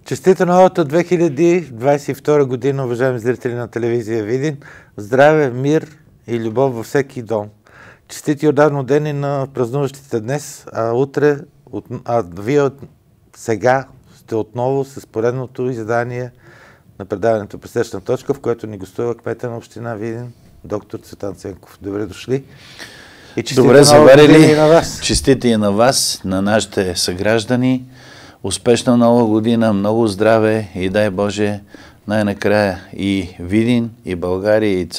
Честита новата 2022 година, уважаеми зрители на телевизия Видин. Здраве, мир и любов във всеки дом. Честити отдавно дени на празнуващите днес, вие сега сте отново с поредното издание на предаването Пресечна точка, в което ни гостува кмета на община Видин, доктор Цветан Ценков. Добре дошли. И добре заварили. На вас. Честити и на вас, на нашите съграждани. Успешна нова година, много здраве и дай Боже най-накрая и Видин, и България, и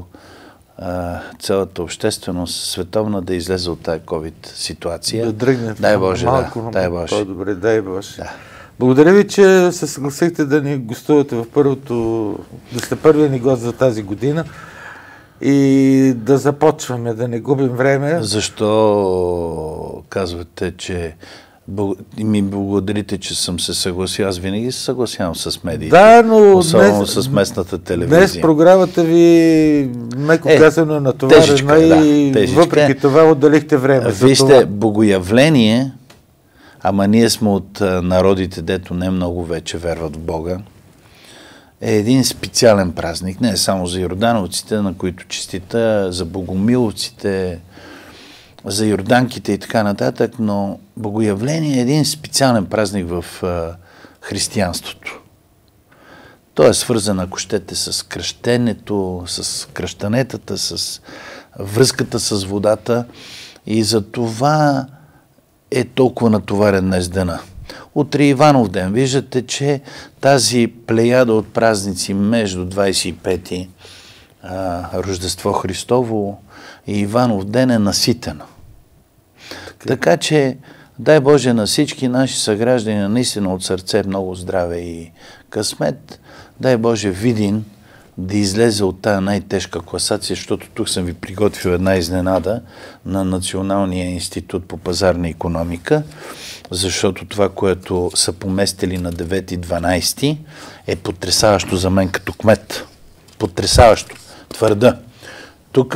цялата общественост световна да излезе от тази COVID ситуация. Да дръгне. Дай Боже, малко, дай Боже. По-добре, дай Боже. Да. Благодаря ви, че се съгласихте да ни гостувате да сте първият ни гост за тази година и да започваме, да не губим време. Защо казвате, че ми благодарите, че съм се съгласил? Аз винаги се съгласявам с медиите. Да, но особено с местната телевизия. Днес програмата ви, меко казано, е натоварена и въпреки това отделихте време. Вижте, богоявление, ама ние сме от народите, дето не много вече верват в Бога, е един специален празник. Не само за йордановците, на които честита, за богомиловците, за йорданките и така нататък, но богоявление е един специален празник в християнството. Той е свързан, ако щете, с кръщенето, с кръщанетата, с връзката с водата и за това е толкова натоварен днес дена. Утре Иванов ден. Виждате, че тази плеяда от празници между 25-ти Рождество Христово и Иванов ден е наситена. Така че, дай Боже на всички наши съграждани, наистина от сърце много здраве и късмет. Дай Боже Видин да излезе от тая най-тежка класация, защото тук съм ви приготвил една изненада на Националния институт по пазарна икономика, защото това, което са поместили на 9-12 е потресаващо за мен като кмет. Потресаващо. Твърда. Тук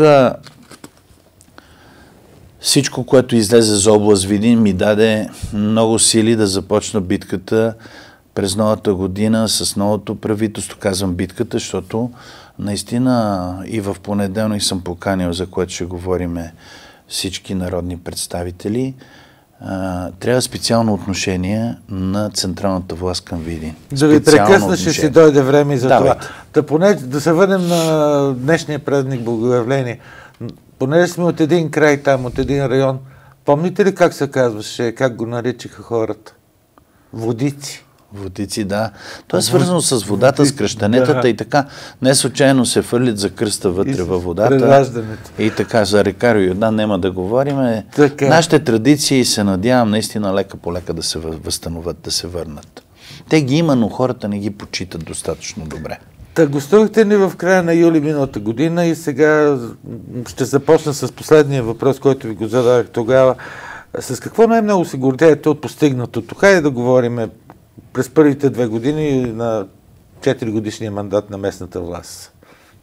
всичко, което излезе за област Видин, ми даде много сили да започна битката през новата година с новото правителство. Казвам битката, защото наистина и в понеделник съм поканил, за което ще говорим всички народни представители. Трябва специално отношение на централната власт към Видин. Да ви прекъсна, ще си дойде време и за това. Да се върнем на днешния празник Богоявление. Понеже сме от един край там, от един район, помните ли как се казваше, как го наричаха хората? Водици. Водици, да. То е свързано с водата, с кръщанетата и така. Не случайно се фърлят за кръста вътре във водата. И така, за река Йордан няма да говорим. Нашите традиции се надявам наистина лека по лека да се възстановят, да се върнат. Те ги има, но хората не ги почитат достатъчно добре. Гостувахте ни в края на юли миналата година и сега ще започна с последния въпрос, който ви го зададах тогава. С какво най-много се гордеете от постигнатото? Хайде да говорим през първите 2 години на 4 годишния мандат на местната власт.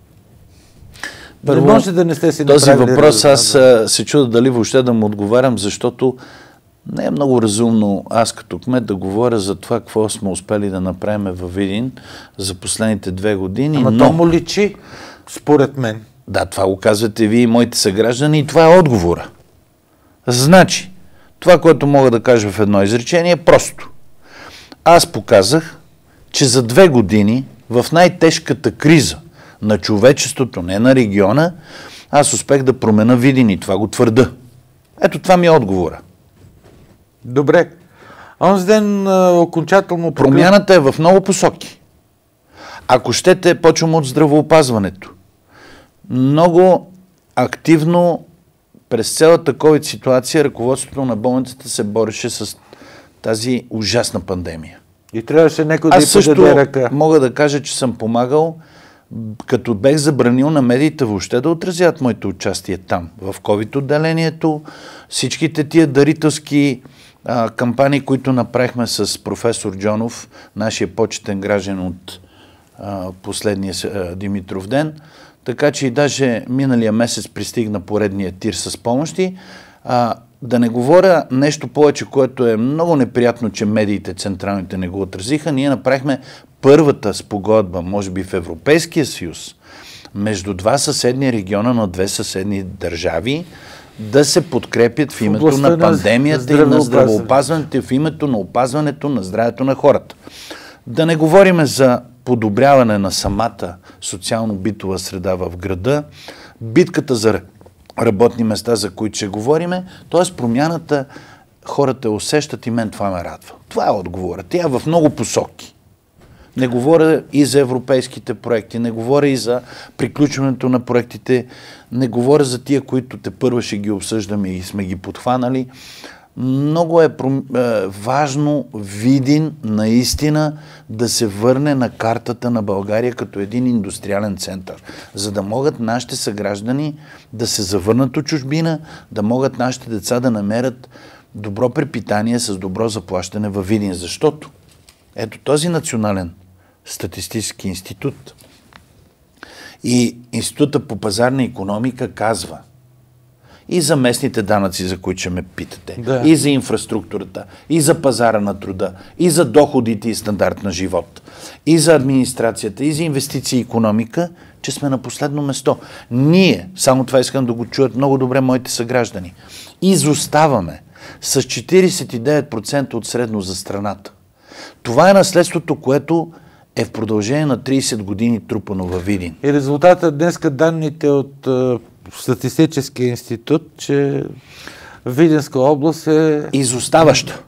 Първо, може да не сте си този въпрос аз се чудя дали въобще да му отговарям, защото не е много разумно аз като кмет да говоря за това, какво сме успели да направим във Видин за последните 2 години. Ама то му личи, според мен. Да, това го казвате вие и моите съграждани и това е отговора. Значи, това, което мога да кажа в едно изречение е просто. Аз показах, че за 2 години в най-тежката криза на човечеството, не на региона, аз успех да променя Видин и това го твърда. Ето това ми е отговора. Добре. Онзи ден окончателно... Промяната е в много посоки. Ако щете, почвам от здравоопазването. Много активно през цялата COVID ситуация ръководството на болницата се бореше с тази ужасна пандемия. И трябваше някой да й подаде ръка. Аз също мога да кажа, че съм помагал, като бех забранил на медиите въобще да отразят моето участие там, в COVID отделението, всичките тия дарителски кампании, които направихме с професор Джонов, нашия почетен граждан от последния Димитров ден, така че и даже миналия месец пристигна поредния тир с помощи. да не говоря нещо повече, което е много неприятно, че медиите централните не го отразиха, ние направихме първата спогодба, може би в Европейския съюз, между два съседни региона на две съседни държави, да се подкрепят в името на пандемията и на здравеопазването, в името на опазването на здравето на хората. Да не говорим за подобряване на самата социално-битова среда в града, битката за работни места, за които ще говориме, т.е. промяната хората усещат и мен това ме радва. Това е отговора. Тя е в много посоки. Не говоря и за европейските проекти, не говоря и за приключването на проектите, не говоря за тия, които те първо ще ги обсъждаме и сме ги подхванали. Много е важно Видин наистина да се върне на картата на България като един индустриален център, за да могат нашите съграждани да се завърнат от чужбина, да могат нашите деца да намерят добро препитание с добро заплащане във Видин. Защото ето този национален статистически институт и Института по пазарна икономика казва и за местните данъци, за които ще ме питате, и за инфраструктурата, и за пазара на труда, и за доходите и стандарт на живот, и за администрацията, и за инвестиции и икономика, че сме на последно место. Ние, само това искам да го чуят много добре моите съграждани, изоставаме с 49% от средно за страната. Това е наследството, което е в продължение на 30 години трупано във Видин. И резултатът днеска данните от Статистическия институт, че Видинска област е изоставаща.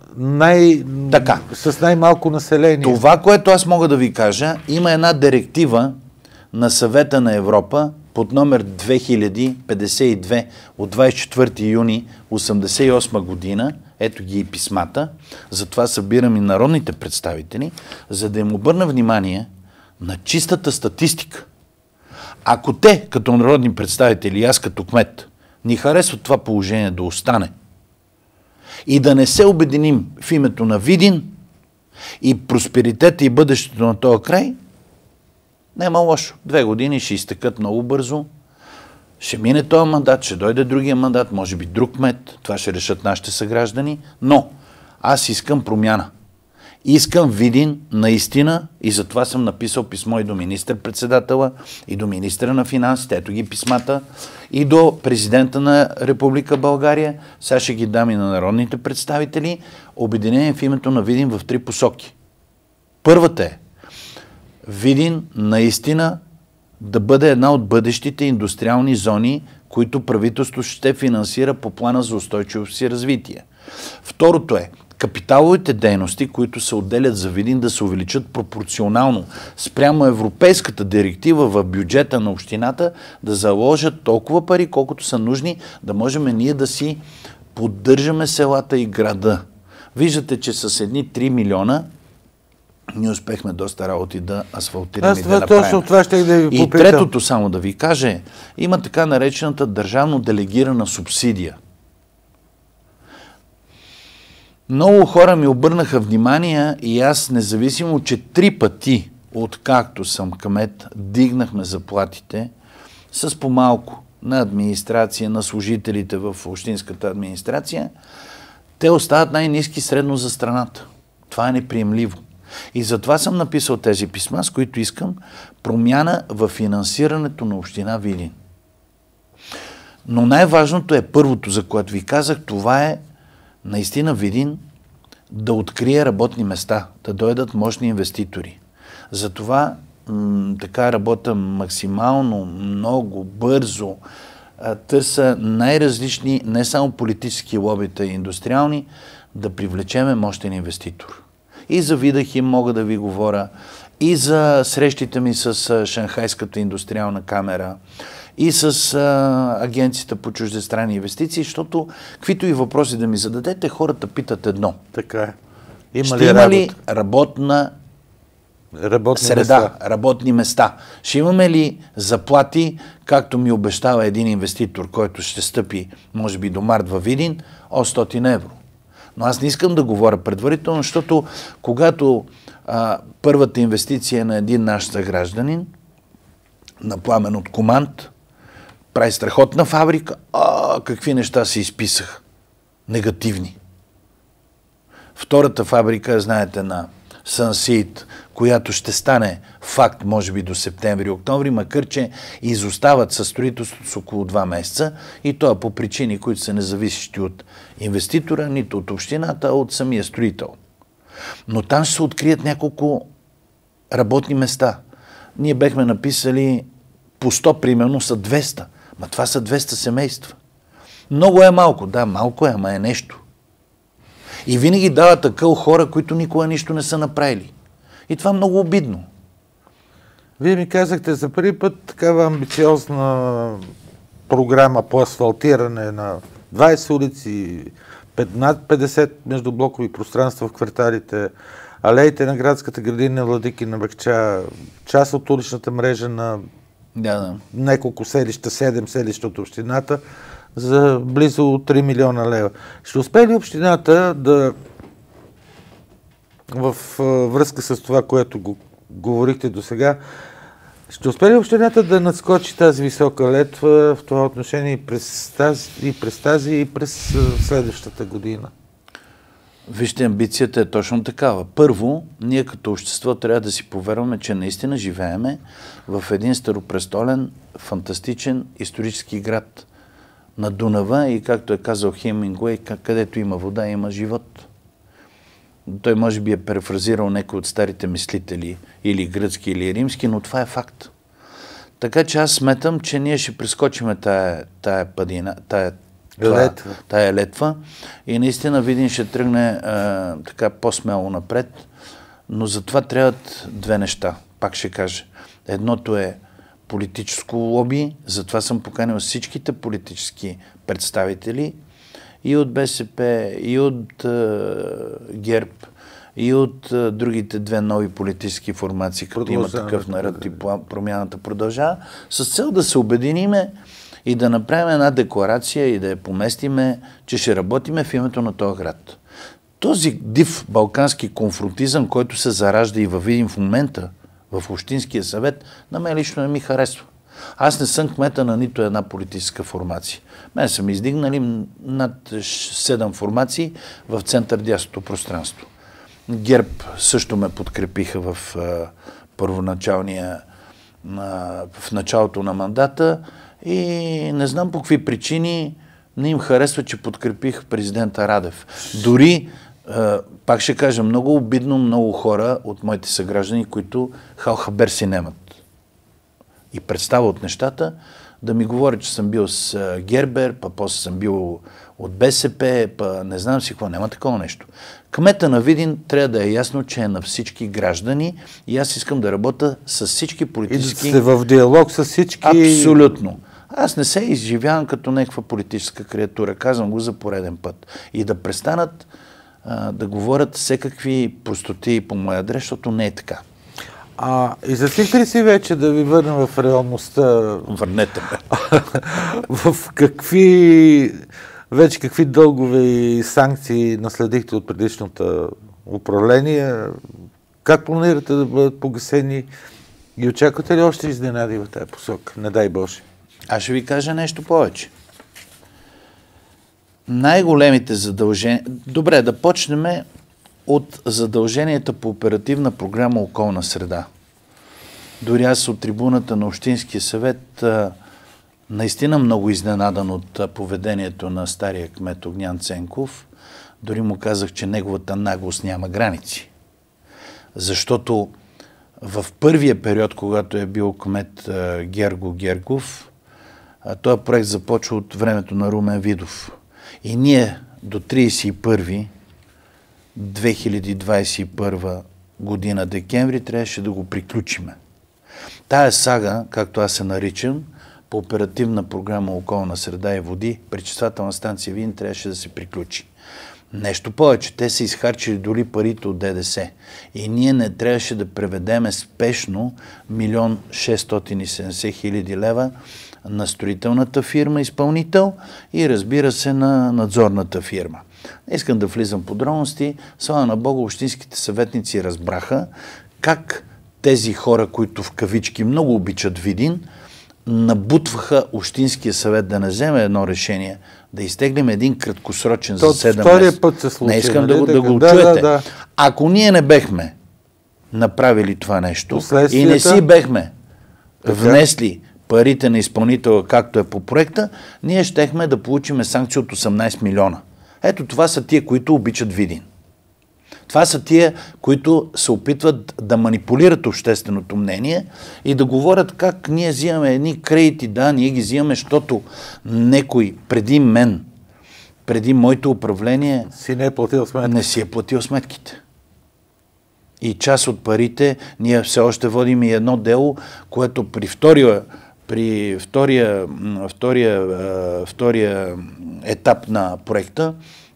С най-малко население. Това, което аз мога да ви кажа, има една директива на Съвета на Европа под номер 2052 от 24 юни 1988 година, ето ги и писмата, затова събирам и народните представители, за да им обърна внимание на чистата статистика. Ако те, като народни представители и аз като кмет, ни харесват това положение да остане и да не се обединим в името на Видин и просперитета и бъдещето на този край, няма лошо. 2 години ще изтекат много бързо, ще мине този мандат, ще дойде другия мандат, може би друг кмет, това ще решат нашите съграждани, но аз искам промяна. Искам Видин наистина, и затова съм написал писмо и до министър-председателя, и до министъра на финансите, ето ги писмата, и до президента на Република България, сега ще ги дам и на народните представители, обединение в името на Видин в 3 посоки. Първата е Видин наистина да бъде една от бъдещите индустриални зони, които правителството ще финансира по плана за устойчивост и развитие. Второто е капиталовите дейности, които се отделят за Видин, да се увеличат пропорционално спрямо европейската директива в бюджета на общината, да заложат толкова пари, колкото са нужни, да можем ние да си поддържаме селата и града. Виждате, че с едни 3 милиона ние успехме доста работи да асфалтираме и да направим. Това ще да ви попитам. И третото, само да ви кажа, има така наречената държавно делегирана субсидия. Много хора ми обърнаха внимание и аз, независимо, че 3 пъти, откакто съм кмет, дигнахме заплатите с по-малко на администрация, на служителите в общинската администрация, те остават най-ниски средно за страната. Това е неприемливо. И затова съм написал тези писма, с които искам промяна в финансирането на община Видин. Но най-важното е първото, за което ви казах, това е наистина Видин да открие работни места, да дойдат мощни инвеститори. Затова така работя максимално, много, бързо, търся най-различни, не само политически лобита и индустриални, да привлечеме мощен инвеститор. И за Видахим мога да ви говоря, и за срещите ми с Шанхайската индустриална камера, и с Агенцията по чуждестранни инвестиции, защото каквито и въпроси да ми зададете, хората питат едно. Така е. Има ли работна среда, работни места? Ще имаме ли заплати, както ми обещава един инвеститор, който ще стъпи, може би до март във Видин, 800 евро? Но аз не искам да говоря предварително, защото когато първата инвестиция на един наш съгражданин, на Пламен от Команд, прави страхотна фабрика, какви неща се изписаха. негативни. Втората фабрика, знаете, на Сънсид, която ще стане факт, може би до септември-октомври, макар че изостават със строителството с около 2 месеца и то е по причини, които са независещи от инвеститора, нито от общината, а от самия строител. Но там ще се открият няколко работни места. Ние бехме написали по 100, примерно са 200. Ма това са 200 семейства. Много е малко. Да, малко е, ама е нещо. И винаги дават такъв хора, които никога нищо не са направили. И това е много обидно. Вие ми казахте за първи път такава амбициозна програма по асфалтиране на 20 улици, над 50 междублокови пространства в кварталите, алеите на градската градина Владики на Бакча, част от уличната мрежа на няколко селища, 7 селища от общината, за близо 3 милиона лева. Ще успее ли общината да, в връзка с това, което говорихте до сега, ще успее ли общината да надскочи тази висока летва в това отношение и през тази и през следващата година? Вижте, амбицията е точно такава. Първо, ние като общество трябва да си повярваме, че наистина живееме в един старопрестолен, фантастичен исторически град на Дунава и, както е казал Хемингуей, където има вода, има живот. Той може би е перефразирал някой от старите мислители, или гръцки, или римски, но това е факт. Така че аз сметам, че ние ще прескочим тая падина, тая летва и наистина Видин ще тръгне така по-смело напред, но за това трябват две неща. Пак ще кажа. Едното е политическо лоби, затова съм поканил всичките политически представители и от БСП, и от ГЕРБ, и от другите две нови политически формации, като има такъв народ и промяната продължава, с цел да се обединиме и да направим една декларация и да я поместиме, че ще работиме в името на този град. Този див балкански конфронтизъм, който се заражда и във Видин в момента, в Общинския съвет, на мен лично не ми харесва. Аз не съм кмета на нито една политическа формация. Мен са ми издигнали над 7 формации в център-дясното пространство. ГЕРБ също ме подкрепиха в в началото на мандата и не знам по какви причини не им харесва, че подкрепих президента Радев. Дори, пак ще кажа, много обидно много хора от моите съграждани, които хал-хабер си немат и представа от нещата, да ми говорят, че съм бил с Гербер, па после съм бил от БСП, па не знам си какво, няма такова нещо. Кмета на Видин трябва да е ясно, че е на всички граждани и аз искам да работя с всички политически... И да сте в диалог с всички... Абсолютно. Аз не се изживявам като някаква политическа креатура, казвам го за пореден път. И да престанат да говорят всекакви простоти по моя адрес, защото не е така. Изяснихте ли си вече, да ви върнем в реалността? Върнете ме. В какви дългове и санкции наследихте от предишното управление? Как планирате да бъдат погасени и очаквате ли още изненади в тази посока? Не дай Боже. Аз ще ви кажа нещо повече. Най-големите задължения... Добре, да почнем от задълженията по оперативна програма Околна среда. Дори аз от трибуната на Общинския съвет наистина много изненадан от поведението на стария кмет Огнян Ценков. Дори му казах, че неговата наглост няма граници. Защото в първия период, когато е бил кмет Герго Гергов, този проект започва от времето на Румен Видов. И ние до 2021 година декември трябваше да го приключиме. Тая сага, както аз се наричам, по оперативна програма Околна среда и води, пречиствателна станция Видин трябваше да се приключи. Нещо повече, те са изхарчили дори парите от ДДС. И ние не трябваше да преведеме спешно 1 670 000 лева на строителната фирма изпълнител и разбира се на надзорната фирма. Не искам да влизам в подробности, слава на Бога, общинските съветници разбраха как тези хора, които в кавички много обичат Видин, набутваха Общинския съвет да не вземе едно решение, да изтеглим един краткосрочен за 7 месеца. Път се случи. Не искам да го чуете. Да. Ако ние не бехме направили това нещо и не си бехме внесли парите на изпълнителя, както е по проекта, ние щехме да получим санкция от 18 милиона. Ето това са тия, които обичат Видин. Това са тия, които се опитват да манипулират общественото мнение и да говорят как ние взимаме едни кредити. Да, ние ги взимаме, защото некой преди мен, преди моето управление, не си е платил сметките. И част от парите, ние все още водим и едно дело, което при втория етап на проекта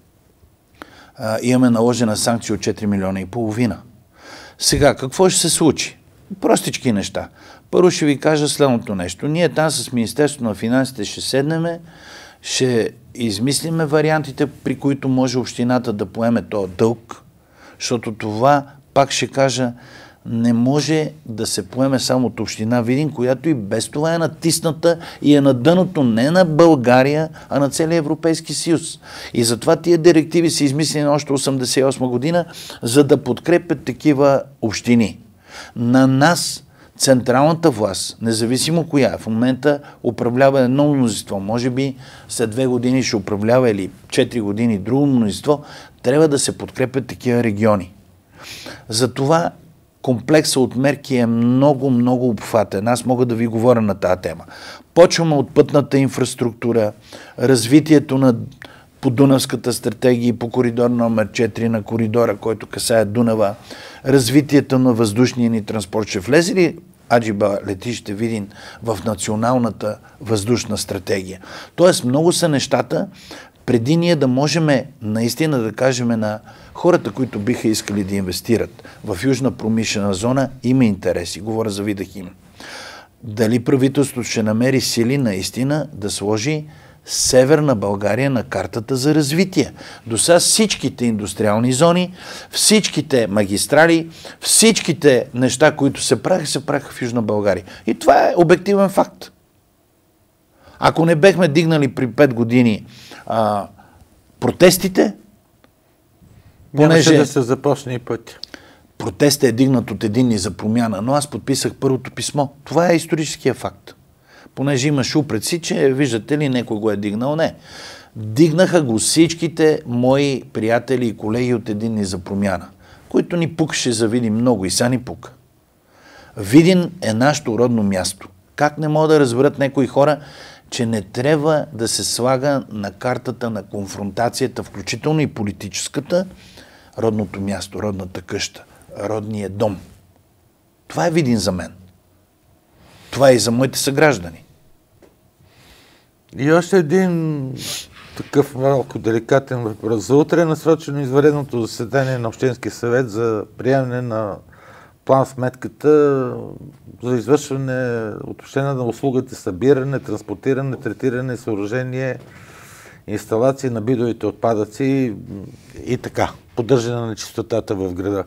имаме наложена санкция от 4 милиона и половина. Сега, какво ще се случи? Простички неща. Първо ще ви кажа следното нещо. Ние там с Министерството на финансите ще седнеме, ще измислиме вариантите, при които може общината да поеме този дълг, защото това, пак ще кажа, не може да се поеме само от община Видин, която и без това е натисната и е на дъното не на България, а на целия Европейски съюз. И затова тия директиви са измислени още 1988 година, за да подкрепят такива общини. На нас, централната власт, независимо коя, в момента управлява едно мнозинство, може би след 2 години ще управлява или 4 години друго мнозинство, трябва да се подкрепят такива региони. Затова комплексът от мерки е много, много обхватен. Аз мога да ви говоря на тази тема. Почваме от пътната инфраструктура, развитието на Подунавската стратегия по коридор номер 4 на коридора, който касае Дунава, развитието на въздушния ни транспорт. Ще влезе ли Аджиба летище Видин в националната въздушна стратегия? Тоест много са нещата, преди ние да можем наистина да кажем на хората, които биха искали да инвестират в южна промишлена зона, има интереси. Говоря за Видахим. Дали правителството ще намери сили наистина да сложи Северна България на картата за развитие? До сега всичките индустриални зони, всичките магистрали, всичките неща, които се правиха в Южна България. И това е обективен факт. Ако не бехме дигнали при 5 години протестите, нямаше да се започне и пътя. Протестът е дигнат от Единни за промяна, но аз подписах първото писмо. Това е историческия факт. Понеже имаш упреци, че виждате ли някой го е дигнал. Не. Дигнаха го всичките мои приятели и колеги от Единни за промяна, които ни пукаше за Видин много и сега ни пука. Видин е нашето родно място. Как не могат да разберат някои хора, че не трябва да се слага на картата на конфронтацията, включително и политическата, родното място, родната къща, родния дом. Това е Видин за мен. Това е и за моите съграждани. И още един такъв малко деликатен въпрос. За утре е насрочено извънредното заседание на Общинския съвет за приемане на план-сметката за извършване уточнение на услугите събиране, транспортиране, третиране, съоръжение, инсталации на битовите отпадъци и така, поддържане на чистотата в града.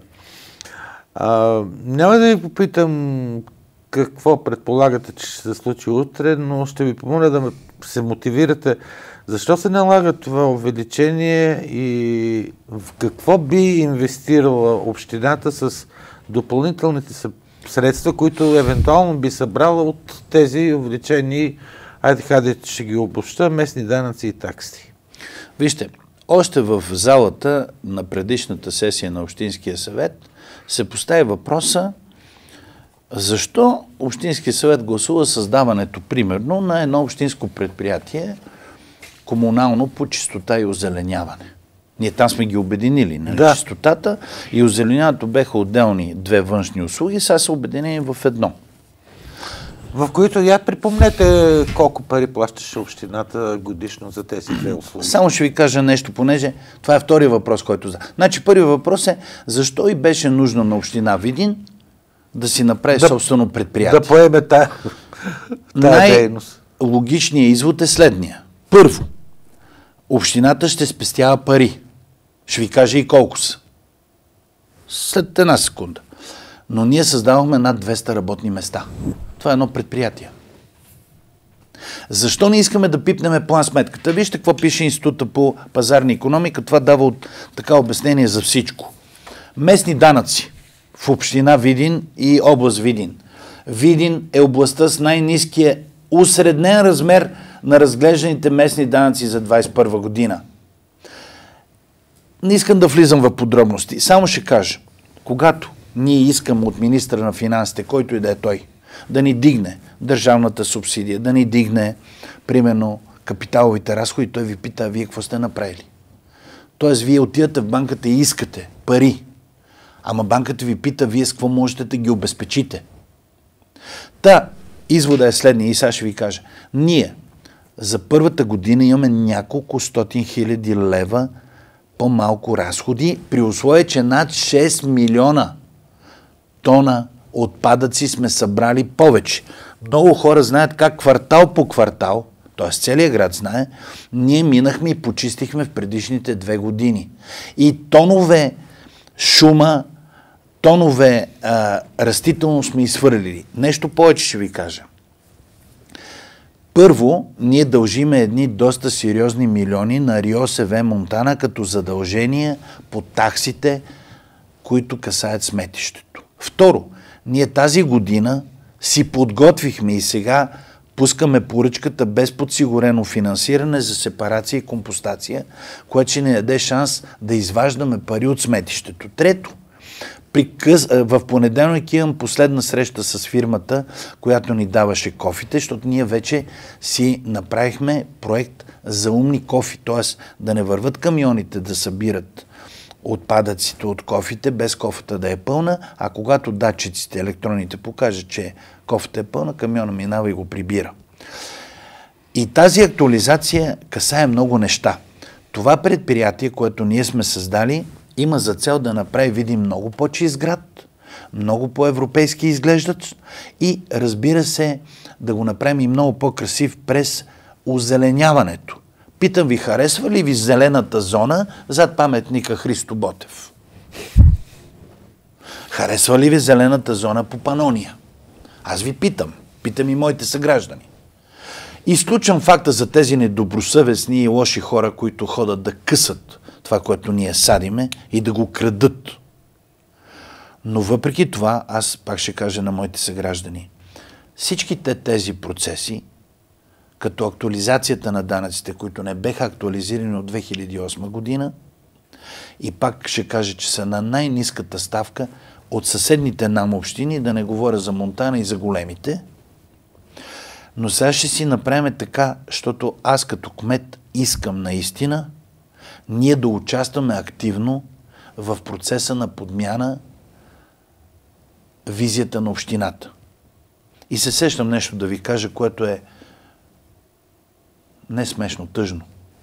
Няма да ви попитам какво предполагате, че ще се случи утре, но ще ви помоля да се мотивирате. Защо се налага това увеличение и в какво би инвестирала общината с допълнителните средства, които евентуално би събрала от тези увеличени, хайде ще ги обобща, местни данъци и такси? Вижте, още в залата на предишната сесия на Общинския съвет се постави въпроса защо Общинския съвет гласува създаването, примерно, на едно общинско предприятие комунално по чистота и озеленяване. Ние там сме ги обединили. Да. Чистотата и озеленяването беха отделни 2 външни услуги, сега са обединени в едно. В които я припомнете колко пари плащаше общината годишно за тези 2 услуги. Само ще ви кажа нещо, понеже това е втория въпрос, който задава. Значи първият въпрос е защо и беше нужно на община Видин да си направи собствено предприятие. Да поеме тая дейност. Логичният извод е следния. Първо, общината ще спестява пари. Ще ви кажа и колко са. След една секунда. Но ние създавахме над 200 работни места. Това е едно предприятие. Защо не искаме да пипнем план сметката? Вижте какво пише Института по пазарна икономика. Това дава така обяснение за всичко. Местни данъци в община Видин и област Видин. Видин е областта с най-ниския усреднен размер на разглежданите местни данъци за 2021 година. Не искам да влизам в подробности. Само ще кажа, когато ние искаме от министра на финансите, който и да е той, да ни дигне държавната субсидия, да ни дигне, примерно, капиталовите разходи, той ви пита, а вие какво сте направили? Тоест, вие отидете в банката и искате пари, ама банката ви пита, вие с какво можете да ги обезпечите. Извода е следния и сега ще ви кажа. Ние за първата година имаме няколко стотин хиляди лева по-малко разходи, при условие, че над 6 милиона тона отпадъци сме събрали повече. Много хора знаят как квартал по квартал, т.е. целият град знае, ние минахме и почистихме в предишните 2 години. И тонове шума, тонове растително сме изхвърлили. Нещо повече ще ви кажа. Първо, ние дължиме едни доста сериозни милиони на РИОСВ Монтана като задължения по таксите, които касаят сметището. Второ, ние тази година си подготвихме и сега пускаме поръчката без подсигурено финансиране за сепарация и компостация, което ще ни даде шанс да изваждаме пари от сметището. Трето, в понеделник имам последна среща с фирмата, която ни даваше кофите, защото ние вече си направихме проект за умни кофи, т.е. да не върват камионите да събират отпадъците от кофите, без кофата да е пълна, а когато датчиците, електроните покажат, че кофата е пълна, камиона минава и го прибира. И тази актуализация касае много неща. Това предприятие, което ние сме създали, има за цел да направи Видин много по-чист град, много по-европейски изглеждат и, разбира се, да го направим и много по-красив през озеленяването. Питам ви, харесва ли ви зелената зона зад паметника Христо Ботев? Харесва ли ви зелената зона по Панония? Аз ви питам и моите съграждани. Изключвам факта за тези недобросъвестни и лоши хора, които ходят да късат това, което ние садиме и да го крадат. Но въпреки това, аз пак ще кажа на моите съграждани, всичките тези процеси, като актуализацията на данъците, които не беха актуализирани от 2008 година, и пак ще кажа, че са на най-ниската ставка от съседните нам общини, да не говоря за Монтана и за големите. Но сега ще си направим така, защото аз като кмет искам наистина ние да участваме активно в процеса на подмяна визията на общината. И се сещам нещо да ви кажа, което е не смешно, тъжно.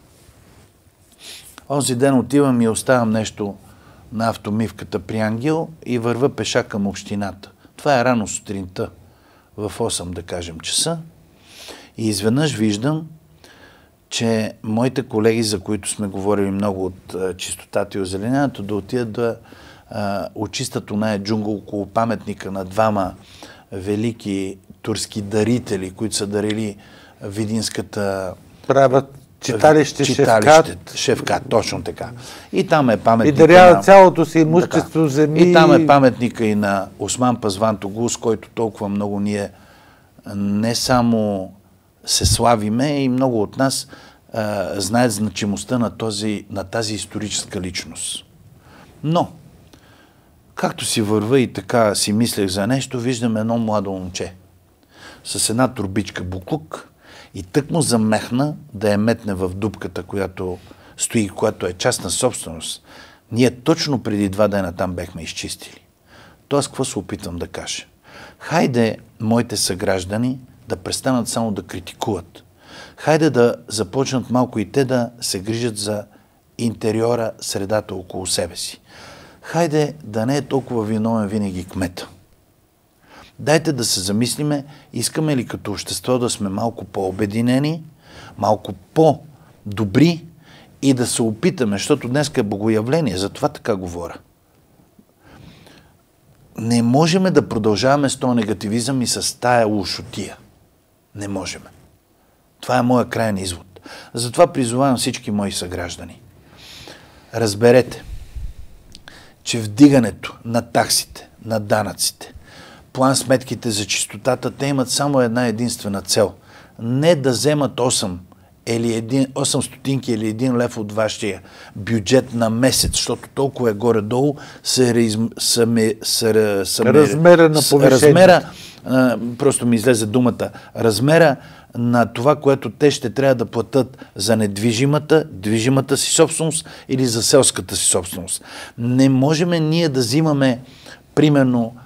Онзи ден отивам и оставам нещо на автомивката при Ангел и върва пеша към общината. Това е рано сутринта, в 8, да кажем, часа. И изведнъж виждам, че моите колеги, за които сме говорили много от чистотата и озеленяването, да отидат да очистят оная джунгъл около паметника на двама велики турски дарители, които са дарили видинската... Правят читалище Шевкат, точно така. И там е паметника. И даряват цялото си имущество, земи. И там е паметника и на Осман Пазван Тогус, който толкова много ние не само се славиме, и много от нас знаят значимостта на тази историческа личност. Но, както си върва и така си мислех за нещо, виждам едно младо момче с една турбичка буклук и тък му замехна да я метне в дупката, която стои, която е частна собственост. Ние точно преди 2 дена там бехме изчистили. Тоест, какво се опитвам да кажа? Хайде, моите съграждани да престанат само да критикуват. Хайде да започнат малко и те да се грижат за интериора, средата около себе си. Хайде да не е толкова виновен винаги кмета. Дайте да се замислиме, искаме ли като общество да сме малко по-обединени, малко по-добри и да се опитаме, защото днес е богоявление, затова така говоря. Не можем да продължаваме с този негативизъм и с тая лошотия. Не можем. Това е моя крайен извод. Затова призовавам всички мои съграждани. Разберете, че вдигането на таксите, на данъците, план сметките за чистотата, те имат само една единствена цел. Не да вземат 8 стотинки или 1 лев от вашия бюджет на месец, защото толкова е горе-долу размера на повишението. Просто ми излезе думата, размера на това, което те ще трябва да платят за движимата си собственост или за селската си собственост. Не можем ние да взимаме примерно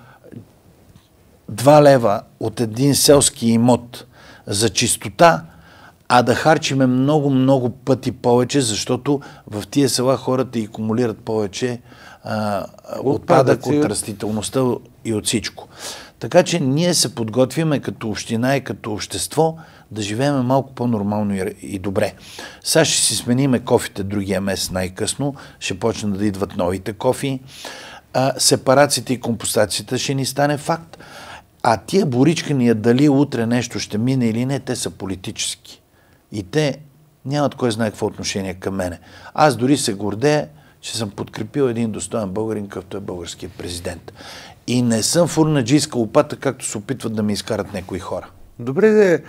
2 лева от един селски имот за чистота, а да харчиме много пъти повече, защото в тия села хората и акумулират повече отпадък от растителността и от всичко. Така че ние се подготвяме като община и като общество да живеем малко по-нормално и добре. Сега ще си смениме кофите другия месец най-късно, ще почнат да идват новите кофи, сепарацията и компостацията ще ни стане факт. А тия боричкания дали утре нещо ще мине или не, те са политически. И те нямат кой знае какво отношение към мене. Аз дори се гордея, че съм подкрепил един достоен българин, какъвто е българския президент. И не съм фурнаджийска лопата, както се опитват да ми изкарат някои хора. Добре,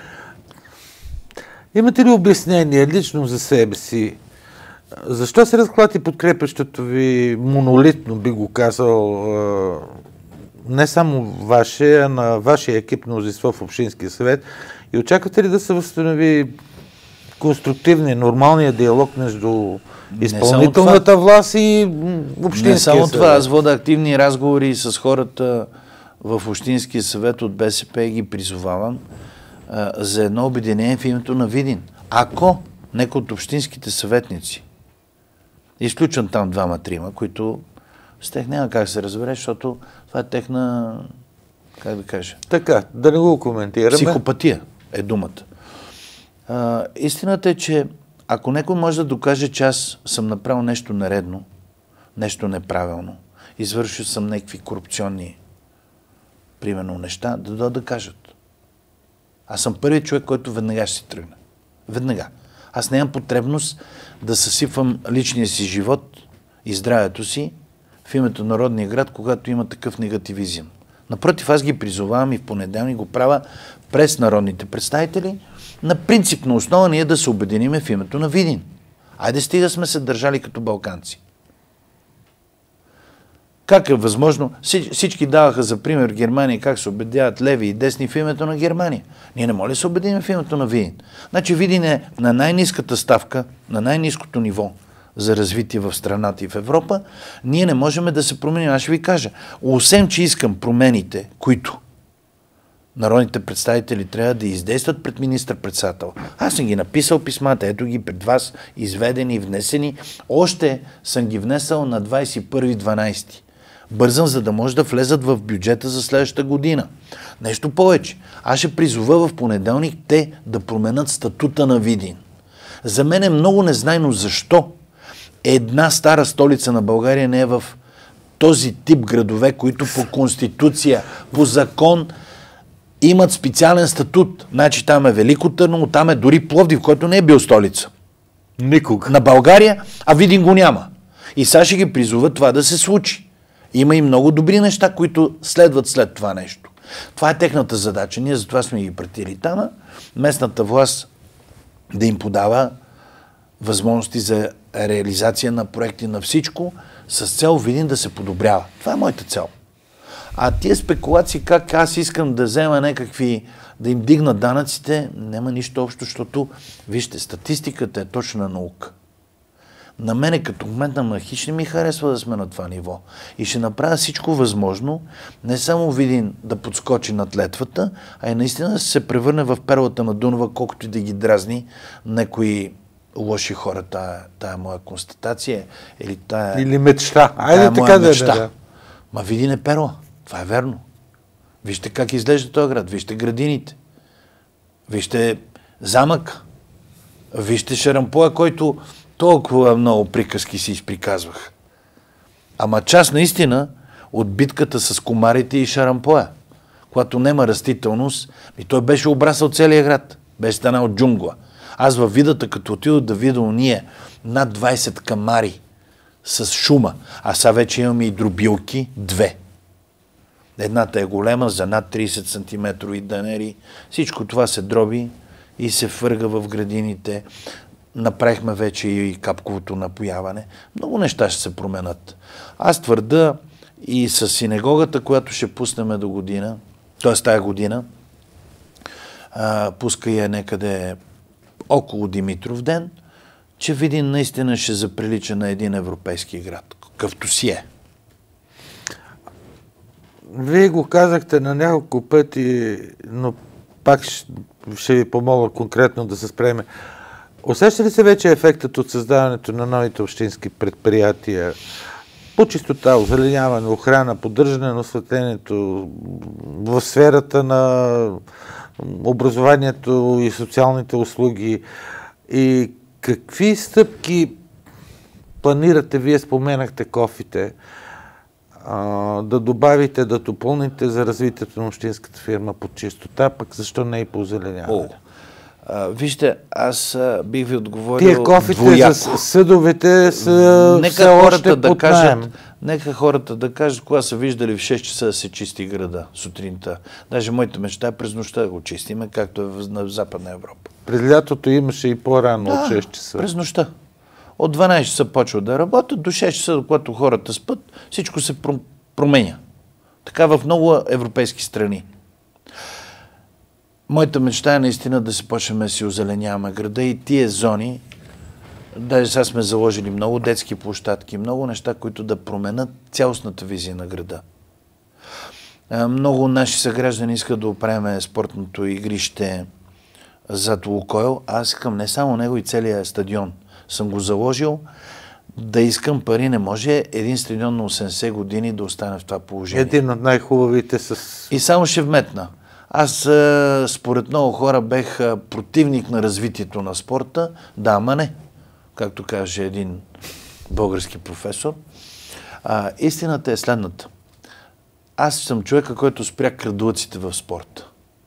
имате ли обяснение лично за себе си? Защо се разклати подкрепящото ви монолитно, би го казал, не само ваше, а на вашия екип мнозинство в Общинския съвет? И очаквате ли да се възстанови конструктивния, нормалния диалог между изпълнителната власт и Общинския не само съвет? Това, аз вода активни разговори с хората в Общинския съвет от БСП и ги призовавам за едно обединение в името на Видин. Ако некои от общинските съветници, изключвам там 2-3, които с тях няма как се разбере, защото това е техна, как да кажа? Така, да не го коментираме. Психопатия е думата. Истината е, че ако някой може да докаже, че аз съм направил нещо нередно, нещо неправилно, извършил съм някакви корупционни, примерно, неща, да кажат. Аз съм първият човек, който веднага ще си тръгне. Веднага. Аз нямам потребност да съсипвам личния си живот и здравето си в името на родния град, когато има такъв негативизъм. Напротив, аз ги призовавам и в понеделник го правя през народните представители, на принципна основа ние да се обединиме в името на Видин. Айде стига сме се държали като балканци. Как е възможно? Всички даваха за пример в Германия как се обединяват леви и десни в името на Германия. Ние не можем да се обединим в името на Видин. Значи Видин е на най-ниската ставка, на най-ниското ниво за развитие в страната и в Европа. Ние не можем да се променим. Аз ще ви кажа. Освен, че искам промените, които народните представители трябва да издействат пред министър-председател. Аз съм ги написал писмата, ето ги пред вас, изведени, внесени. Още съм ги внесъл на 21.12. Бързам, за да може да влезат в бюджета за следващата година. Нещо повече. Аз ще призова в понеделник те да променят статута на Видин. За мен е много незнайно защо една стара столица на България не е в този тип градове, които по конституция, по закон имат специален статут. Значи там е Велико Търново, там е дори Пловдив, който не е бил столица. Никога. На България, а Видин го няма. И сега ще ги призова това да се случи. Има и много добри неща, които следват след това нещо. Това е техната задача. Ние затова сме ги пратили там. Местната власт да им подава възможности за реализация на проекти на всичко, с цел Видин да се подобрява. Това е моята цел. А тия спекулации, как аз искам да взема някакви, да им дигна данъците, няма нищо общо, защото, вижте, статистиката е точна наука. На мене като момент на хич не ми харесва да сме на това ниво. И ще направя всичко възможно, не само Видин да подскочи над летвата, а и наистина да се превърне в перлата на Дунава, колкото и да ги дразни някои лоши хора. Тая моя констатация или тая... Или мечта. Айде така да е. Да. Ма Видин е перла. Това е верно. Вижте как изглежда този град. Вижте градините. Вижте замък. Вижте Шарампоя, който толкова много приказки си изприказвах. Ама част наистина от битката с комарите и Шарампоя, когато нема растителност, и той беше обрасъл целия град. Беше станал джунгла. Аз във видата, като отидох да видя уния над 20 камари с шума, а сега вече имаме и дробилки, 2. Едната е голема, за над 30 см и данери. Всичко това се дроби и се фърга в градините. Направихме вече и капковото напояване. Много неща ще се променят. Аз твърда и с синагогата, която ще пуснем до година, т.е. тая година, пуска я некъде около Димитров ден, че Видин наистина ще заприлича на един европейски град, какъвто си е. Вие го казахте на няколко пъти, но пак ще ви помоля конкретно да се спреме. Усеща ли се вече ефектът от създаването на новите общински предприятия по чистота, озеленяване, охрана, поддържане на осветлението в сферата на образованието и социалните услуги? И какви стъпки планирате, вие споменахте кофите, да добавите, да допълните за развитието на общинската фирма по чистота, пък защо не и по озеленяване? Вижте, аз бих ви отговорил тия кофите двояко. за съдовете са все още под наем. Нека хората да кажат, кога са виждали в 6 часа да се чисти града сутринта. Даже моята мечта е през нощта да го чистиме, както е в Западна Европа. През лятото имаше и по-рано от 6 часа. През нощта. От 12 часа почва да работят, до 6 часа, когато хората спят, всичко се променя. Така в много европейски страни. Моята мечта е наистина да се почнем да си озеленяваме града и тия зони, даже сега сме заложили много детски площадки, много неща, които да променят цялостната визия на града. Много наши съграждани искат да оправим спортното игрище зад Лукойл. Аз искам не само него, и целият стадион. Съм го заложил да искам пари. Не може един стадион на 80 години да остане в това положение. Един от най-хубавите с... И само ще вметна. Аз според много хора бех противник на развитието на спорта. Да, ама не. Както каже един български професор. Истината е следната. Аз съм човека, който спря крадлъците в спорта.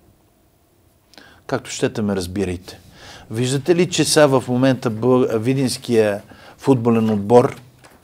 Както щете ме разбирайте. Виждате ли, че сега в момента видинския футболен отбор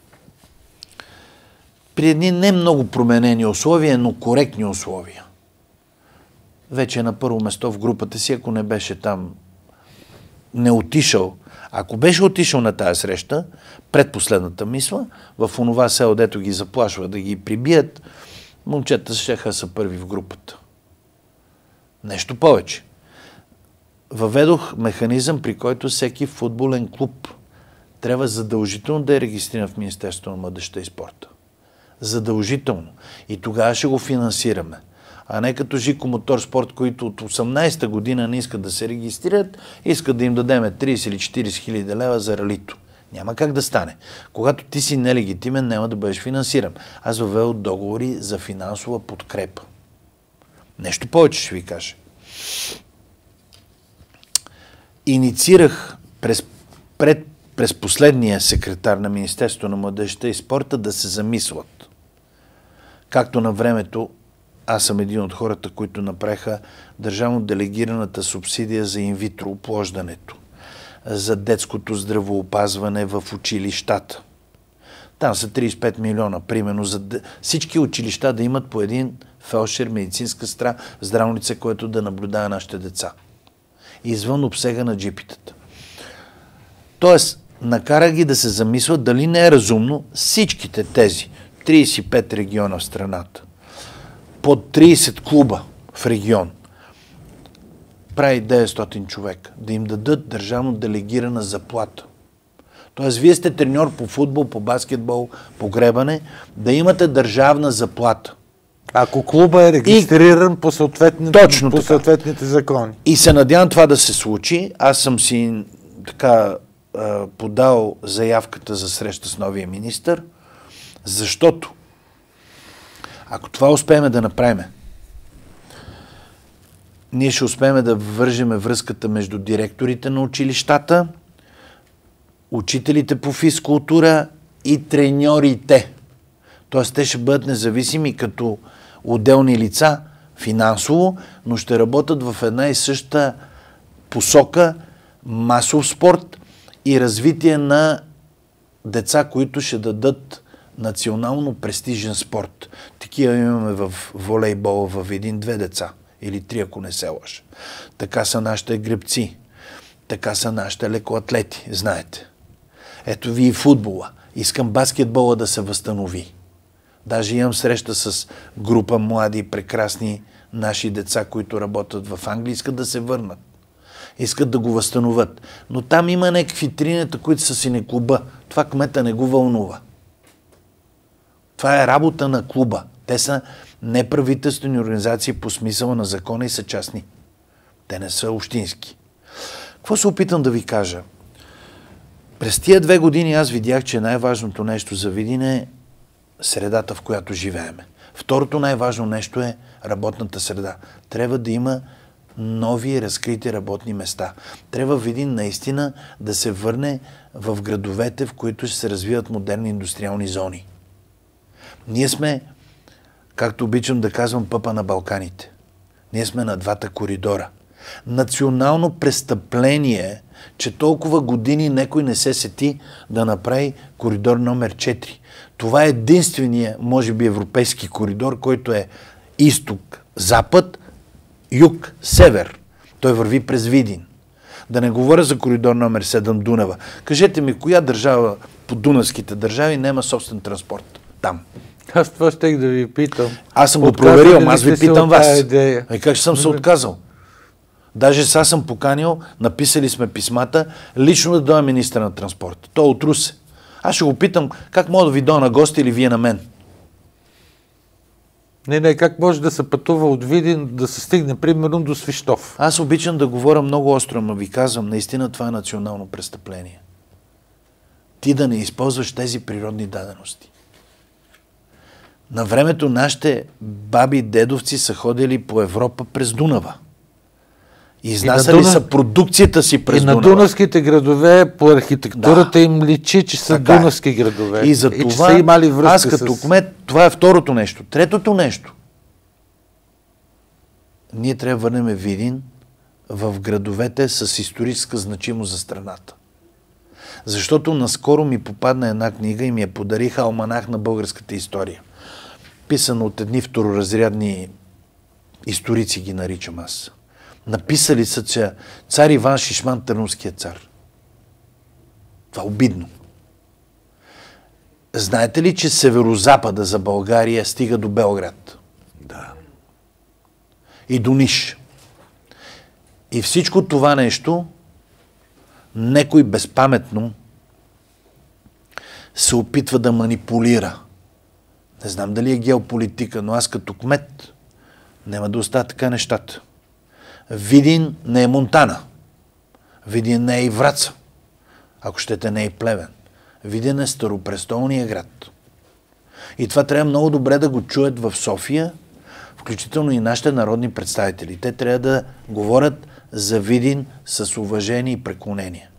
при едни не много променени условия, но коректни условия, вече е на първо место в групата си, ако не беше там, не отишъл. Ако беше отишъл на тази среща, предпоследната мисла, в онова село, дето ги заплашва да ги прибият, момчета щяха са първи в групата. Нещо повече. Въведох механизъм, при който всеки футболен клуб трябва задължително да е регистриран в Министерството на младежта и спорта. Задължително. И тогава ще го финансираме. А не като Жико Моторспорт, които от 18-та година не искат да се регистрират, искат да им дадем 30 или 40 хиляди лева за ралито. Няма как да стане. Когато ти си нелегитимен, няма да бъдеш финансиран. Аз въвел договори за финансова подкрепа. Нещо повече ще ви кажа. Инициирах през последния секретар на Министерството на младежта и спорта да се замислят. Както на времето, аз съм един от хората, които направиха държавно делегираната субсидия за инвитро оплождането, за детското здравоопазване в училищата. Там са 35 милиона, примерно, за всички училища да имат по един фелшер, медицинска здравница, което да наблюдава нашите деца. Извън обсега на джипитата. Тоест, накара ги да се замислят дали не е разумно всичките тези 35 региона в страната, под 30 клуба в регион, прави 900 човека, да им дадат държавно делегирана заплата. Тоест, вие сте треньор по футбол, по баскетбол, по гребане, да имате държавна заплата. Ако клуба е регистриран по съответните закони. И се надявам това да се случи. Аз съм си така подал заявката за среща с новия министър, защото ако това успеем да направим, ние ще успеем да вържеме връзката между директорите на училищата, учителите по физкултура и треньорите. Тоест, те ще бъдат независими като отделни лица финансово, но ще работят в една и съща посока масов спорт и развитие на деца, които ще дадат национално престижен спорт. Такива имаме в волейбола в Видин 2 деца. Или 3, ако не се лъжа. Така са нашите гребци. Така са нашите лекоатлети, знаете. Ето ви и футбола. Искам баскетбола да се възстанови. Даже имам среща с група млади, прекрасни наши деца, които работят в Англия, искат да се върнат. Искат да го възстановят. Но там има някакви тринета, които са си не клуба. Това кмета не го вълнува. Това е работа на клуба. Те са неправителствени организации по смисъла на закона и са частни. Те не са общински. Какво се опитам да ви кажа? През тия 2 години аз видях, че най-важното нещо за Видин е средата, в която живееме. Второто най-важно нещо е работната среда. Трябва да има нови разкрити работни места. Трябва Видин наистина да се върне в градовете, в които ще се развиват модерни индустриални зони. Ние сме, както обичам да казвам, пъпа на Балканите. Ние сме на 2 коридора. Национално престъпление, че толкова години някой не се сети да направи коридор номер 4. Това е единствения, може би, европейски коридор, който е изток-запад, юг-север. Той върви през Видин. Да не говоря за коридор номер 7 Дунава. Кажете ми, коя държава по дунавските държави няма собствен транспорт там? Аз това щех да ви питам. Аз съм го проверил, аз ви питам вас. Как ще съм се отказал? Даже сега съм поканил, написали сме писмата, лично да дойде министър на транспорта. Той от Русе. Аз ще го питам, как мога да ви дойда на гости или вие на мен? Не, как може да се пътува от Видин, да се стигне, примерно, до Свищов? Аз обичам да говоря много остро, но ви казвам, наистина това е национално престъпление. Ти да не използваш тези природни дадености. На времето нашите баби и дедовци са ходили по Европа през Дунава. Изнасяли са продукцията си през Дунава. И на дунавските градове по архитектурата им личи, че са дунавски градове. И за това че са имали връзка аз като кмет, това е второто нещо. Третото нещо. Ние трябва да върнем Видин в градовете с историческа значимост за страната. Защото наскоро ми попадна една книга и ми я подариха Алманах на българската история. Писано от едни второразрядни историци, ги наричам аз. Написали са, че цар Иван Шишман Търновският цар. Това е обидно. Знаете ли, че северозапада за България стига до Белград? Да. И до Ниш. И всичко това нещо некой безпаметно се опитва да манипулира. Не знам дали е геополитика, но аз като кмет няма да оставя така нещата. Видин не е Монтана. Видин не е и Враца. Ако щете, не е и Плевен. Видин е старопрестолния град. И това трябва много добре да го чуят в София, включително и нашите народни представители. Те трябва да говорят за Видин с уважение и преклонение.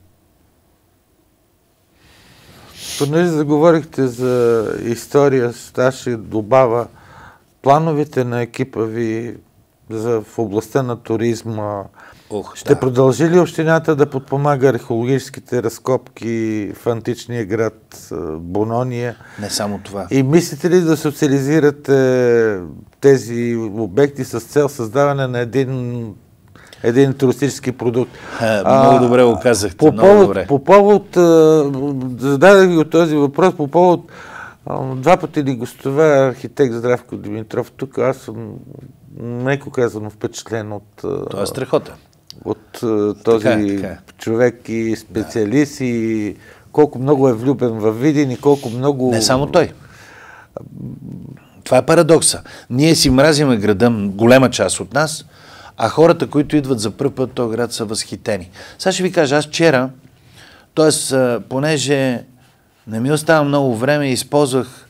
Понеже заговорихте за история, аз ще добавя плановете на екипа ви в областта на туризма. Ще продължи ли общината да подпомага археологическите разкопки в античния град Бонония? Не само това. И мислите ли да социализирате тези обекти с цел създаване на един туристически продукт? Много добре го казахте. По повод, зададах ви от този въпрос, по повод 2 пъти ли гостова архитект Здравко Димитров. Тук аз съм меко казано впечатлен от... Това е страхота. От този човек и специалист и колко много е влюбен във Видин и колко много... Не само той. Това е парадокса. Ние си мразиме града, голема част от нас, а хората, които идват за първ път в този град, са възхитени. Сега ще ви кажа, аз вчера, т.е. понеже не ми остава много време, използвах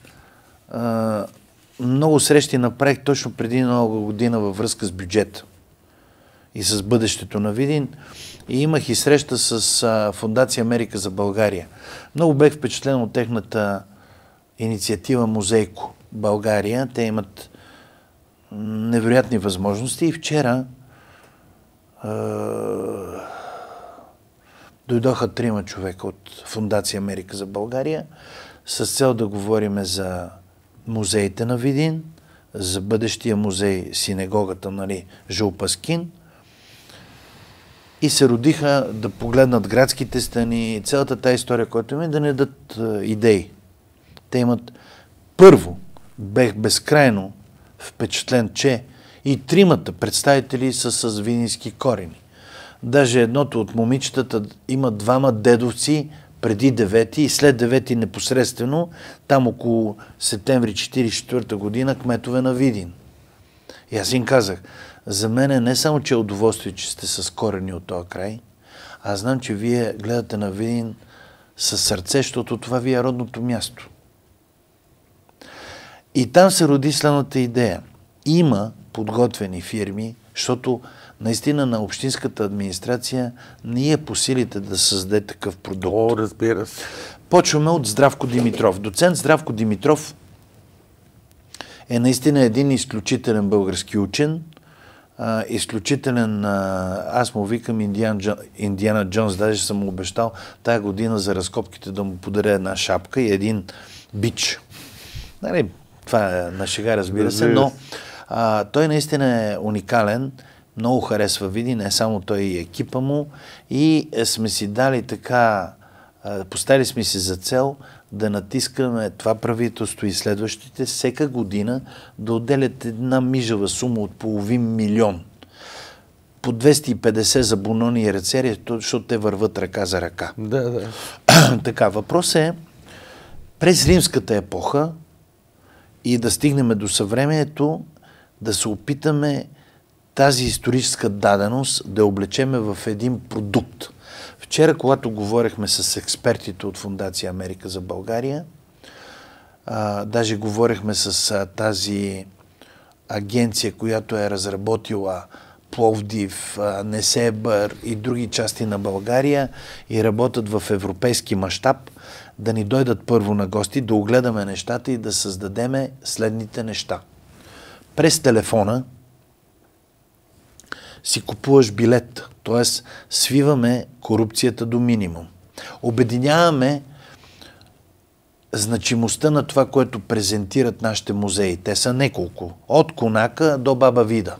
много срещи направих точно преди Нова година във връзка с бюджета и с бъдещето на Видин. И имах и среща с Фондация Америка за България. Много бех впечатлен от техната инициатива Музейко България. Те имат невероятни възможности и вчера Дойдоха 3 човека от Фондация Америка за България с цел да говорим за музеите на Видин, за бъдещия музей синагогата, нали, Жолпаскин. И се родиха да погледнат градските стени, цялата тази история, която има, да не дадат идеи. Те имат... Първо, бех безкрайно впечатлен, че и 3 представители са с видински корени. Даже едното от момичетата има 2 дедовци преди 9-ти и след 9-ти непосредствено, там около септември 1944 година, кметове на Видин. И аз им казах, за мен е не само, че е удоволствие, че сте с корени от този край, а знам, че вие гледате на Видин със сърце, защото това ви е родното място. И там се роди следната идея. Има подготвени фирми, защото наистина на общинската администрация не е по силите да създаде такъв продукт. О, разбира се. Почваме от Здравко Димитров. Доцент Здравко Димитров е наистина един изключителен български учен, изключителен, аз му викам Индиана Джонс, даже съм му обещал тая година за разкопките да му подаря една шапка и един бич. Нали, това е на шега, разбира се, но той наистина е уникален, много харесва Видин, не само той и екипа му, и сме си дали така, поставили сме си за цел да натискаме това правителство и следващите всека година да отделят една мижава сума от $500 000. По 250 за Бонони и Рецери, защото те върват ръка за ръка. Да. Така, въпросът е през римската епоха и да стигнем до съвремието, да се опитаме тази историческа даденост да облечеме в един продукт. Вчера, когато говорихме с експертите от Фондация Америка за България, даже говорихме с тази агенция, която е разработила Пловдив, Несебър и други части на България и работят в европейски мащаб, да ни дойдат първо на гости, да огледаме нещата и да създадеме следните неща. През телефона си купуваш билет, т.е. свиваме корупцията до минимум. Обединяваме значимостта на това, което презентират нашите музеи. Те са неколко. От Конака до Баба Вида.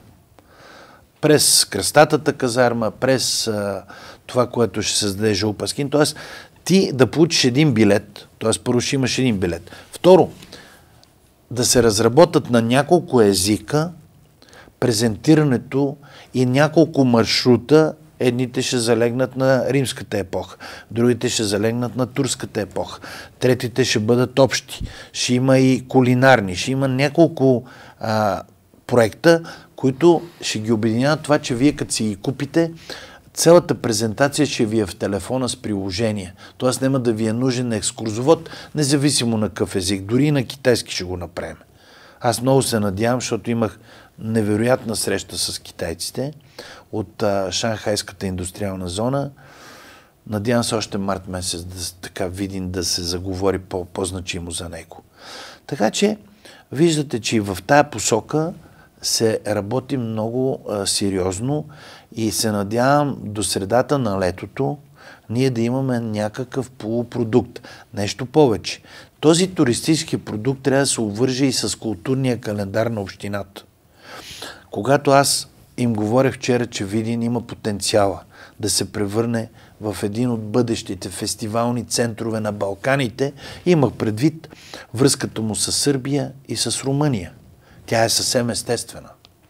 През Кръстатата казарма, през това, което ще създаде Жолпаскин. Т.е. ти да получиш един билет, т.е. първо ще имаш един билет. Второ, да се разработят на няколко езика презентирането и няколко маршрута. Едните ще залегнат на римската епоха, другите ще залегнат на турската епоха, третите ще бъдат общи, ще има и кулинарни, ще има няколко проекта, които ще ги обединяват това, че вие като си ги купите, цялата презентация ще ви е в телефона с приложение. Тоест няма да ви е нужен екскурзовод, независимо на какъв език, дори и на китайски ще го направим. Аз много се надявам, защото имах невероятна среща с китайците от Шанхайската индустриална зона. Надявам се още март месец така Видин да се заговори по-значимо за него. Така че виждате, че и в тая посока се работи много сериозно и се надявам до средата на летото ние да имаме някакъв полупродукт. Нещо повече. Този туристически продукт трябва да се обвърже и с културния календар на общината. Когато аз им говорех вчера, че Видин има потенциала да се превърне в един от бъдещите фестивални центрове на Балканите, имах предвид връзката му с Сърбия и с Румъния. Тя е съвсем естествена.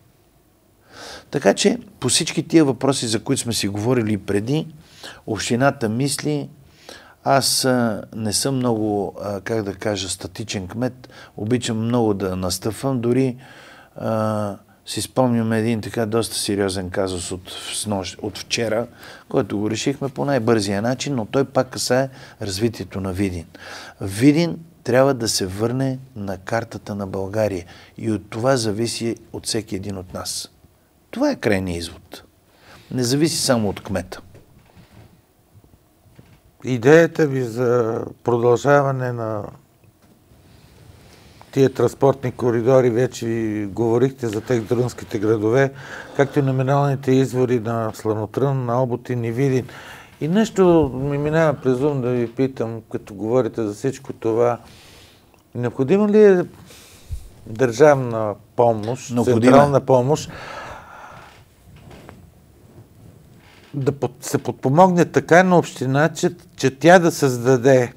Така че по всички тия въпроси, за които сме си говорили преди, общината мисли. Аз не съм много, как да кажа, статичен кмет. Обичам много да настъпвам. Дори си спомням един така доста сериозен казус от вчера, който го решихме по най-бързия начин, но той пак касае развитието на Видин. Видин трябва да се върне на картата на България и от това зависи от всеки един от нас. Това е крайният извод. Не зависи само от кмета. Идеята ви за продължаване на тия транспортни коридори, вече ви говорихте за текдорунските градове, както и на минералните извори на Слънотрън, на Алботин и Видин. И нещо ми минава през ум да ви питам, като говорите за всичко това. Необходимо ли е държавна помощ, централна помощ, да се подпомогне така на община, че тя да създаде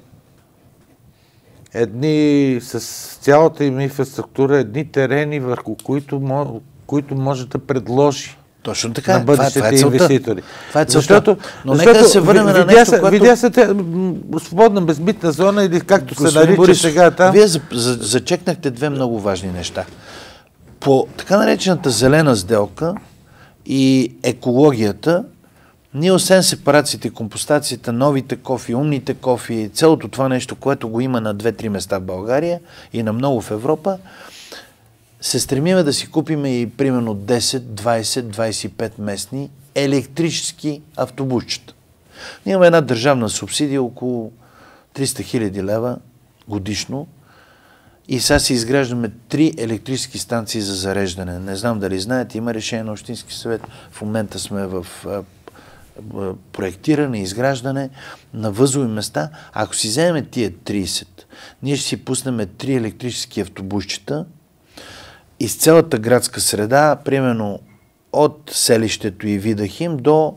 едни с цялата им инфраструктура, едни терени, върху които може да предложи точно така, на бъдещите инвеститори. Това е целта. Но нека да се върнем на нещо, което... Видя се свободна безмитна зона или както се нарича Борис, сега там. Вие зачекнахте две много важни неща. По така наречената зелена сделка и екологията, ние освен сепарациите, компостацията, новите кофи, умните кофи, цялото това нещо, което го има на 2-3 места в България и на много в Европа, се стремиме да си купиме и примерно 10, 20, 25 местни електрически автобусчета. Ние имаме една държавна субсидия около 300 хиляди лева годишно и сега си изграждаме 3 електрически станции за зареждане. Не знам дали знаете, има решение на Общински съвет. В момента сме в проектиране, изграждане на възлови места. Ако си вземем тия 30, ние ще си пуснем 3 електрически автобусчета из цялата градска среда, примерно от селището и Видахим до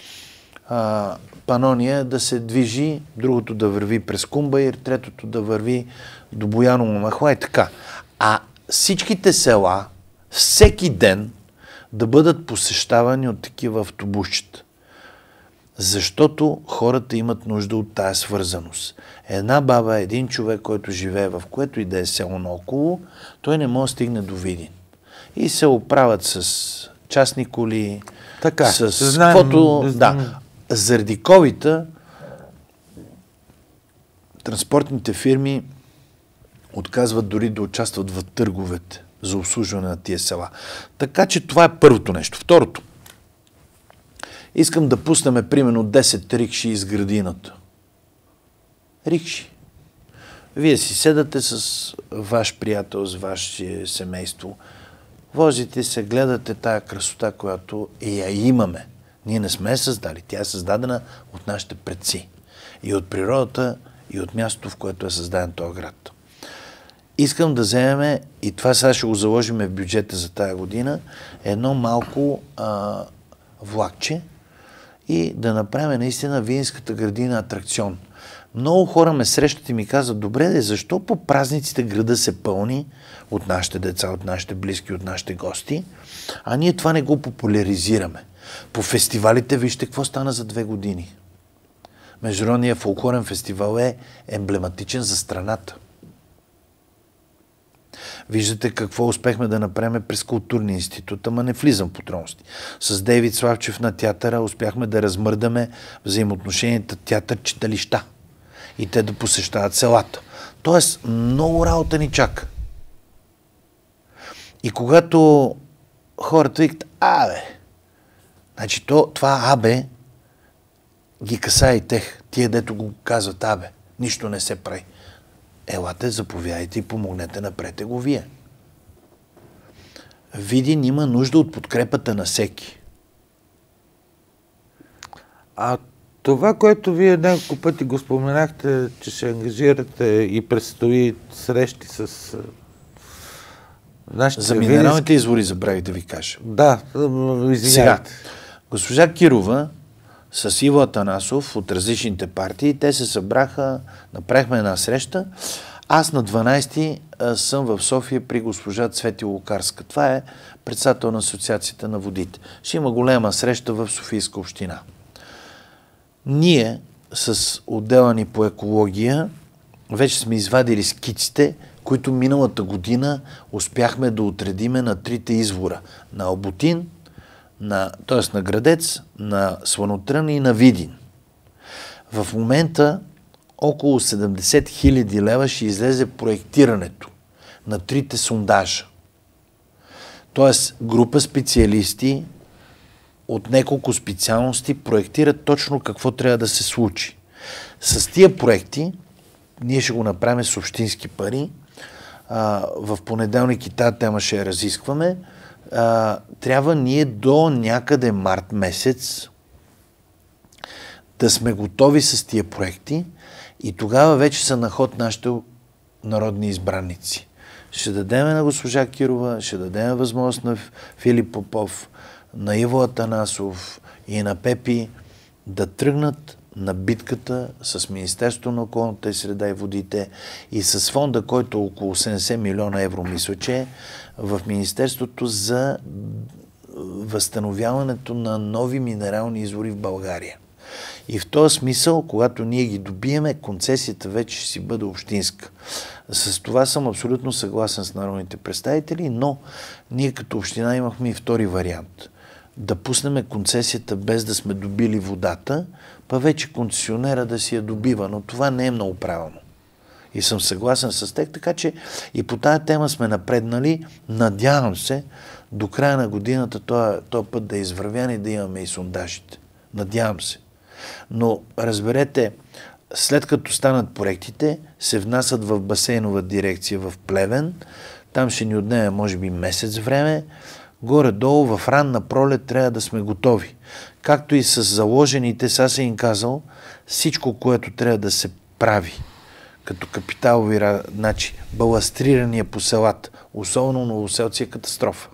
Панония да се движи, другото да върви през Кумбаир, третото да върви до Бояново Махла и така. А всичките села всеки ден да бъдат посещавани от такива автобусчета. Защото хората имат нужда от тая свързаност. Една баба, един човек, който живее в което и да е село наоколо, той не може да стигне до Видин. И се оправят с частни коли, така, с каквото... Да. Заради ковида транспортните фирми отказват дори да участват в търговете за обслужване на тия села. Така че това е първото нещо. Второто. Искам да пуснем примерно 10 рикши из градината. Рикши. Вие си седате с ваш приятел, с ваше семейство. Возите се, гледате тая красота, която я имаме. Ние не сме създали. Тя е създадена от нашите предци. И от природата, и от мястото, в което е създаден този град. Искам да вземем, и това сега ще го заложим в бюджета за тая година, едно малко влакче и да направим наистина Видинската градина атракцион. Много хора ме срещат и ми казват, добре, защо по празниците града се пълни от нашите деца, от нашите близки, от нашите гости, а ние това не го популяризираме. По фестивалите вижте какво стана за 2 години. Международният фолклорен фестивал е емблематичен за страната. Виждате какво успехме да направим през Културния институт, ама не влизам в подробности. С Дейвид Славчев на театъра успяхме да размърдаме взаимоотношенията театър-читалища и те да посещават селата. Тоест, много работа ни чака. И когато хората викат, значи това абе ги касае и тех. Тия, дето го казват, нищо не се прави. Елате, заповядайте и помогнете, напрете го вие. Видин има нужда от подкрепата на всеки. А това, което вие няколко пъти го споменахте, че ще ангажирате и предстои срещи с нашите... За минералните извори забравих да ви кажа. Да, извинявайте. Сега, госпожа Кирова с Иво Атанасов от различните партии, те се събраха, направихме една среща. Аз на 12-ти съм в София при госпожа Цвети Лукарска. Това е председател на Асоциацията на водите. Ще има голема среща в Софийска община. Ние с отдела ни по екология вече сме извадили скиците, които миналата година успяхме да отредиме на 3 извора. На Алботин, т.е. на Градец, на Сланотрън и на Видин. В момента около 70 хиляди лева ще излезе проектирането на 3 сондажа. Тоест група специалисти от няколко специалности проектират точно какво трябва да се случи. С тия проекти ние ще го направим с общински пари. В понеделник и тази тема ще я разискваме. Трябва ние до някъде март месец да сме готови с тия проекти и тогава вече са на ход нашите народни избранници. Ще дадем на госпожа Кирова, ще дадем възможност на Филип Попов, на Иво Атанасов и на Пепи да тръгнат на битката с Министерството на околната среда и водите и с фонда, който около 70 милиона евро, мисля, че е в Министерството за възстановяването на нови минерални извори в България. И в този смисъл, когато ние ги добиеме, концесията вече ще си бъде общинска. С това съм абсолютно съгласен с народните представители, но ние като община имахме и втори вариант. Да пуснем концесията без да сме добили водата, па вече концесионера да си я добива, но това не е много правилно. И съм съгласен с тях, така че и по тая тема сме напреднали. Надявам се до края на годината този път да е извървян и да имаме и сондажите. Надявам се. Но разберете, след като станат проектите, се внасят в басейнова дирекция в Плевен. Там ще ни отнеме може би месец време. Горе-долу в ранна пролет трябва да сме готови. Както и с заложените, сега съм им казал, всичко, което трябва да се прави като капиталови, значи баластрирания по селата, особено Новоселци, е катастрофа.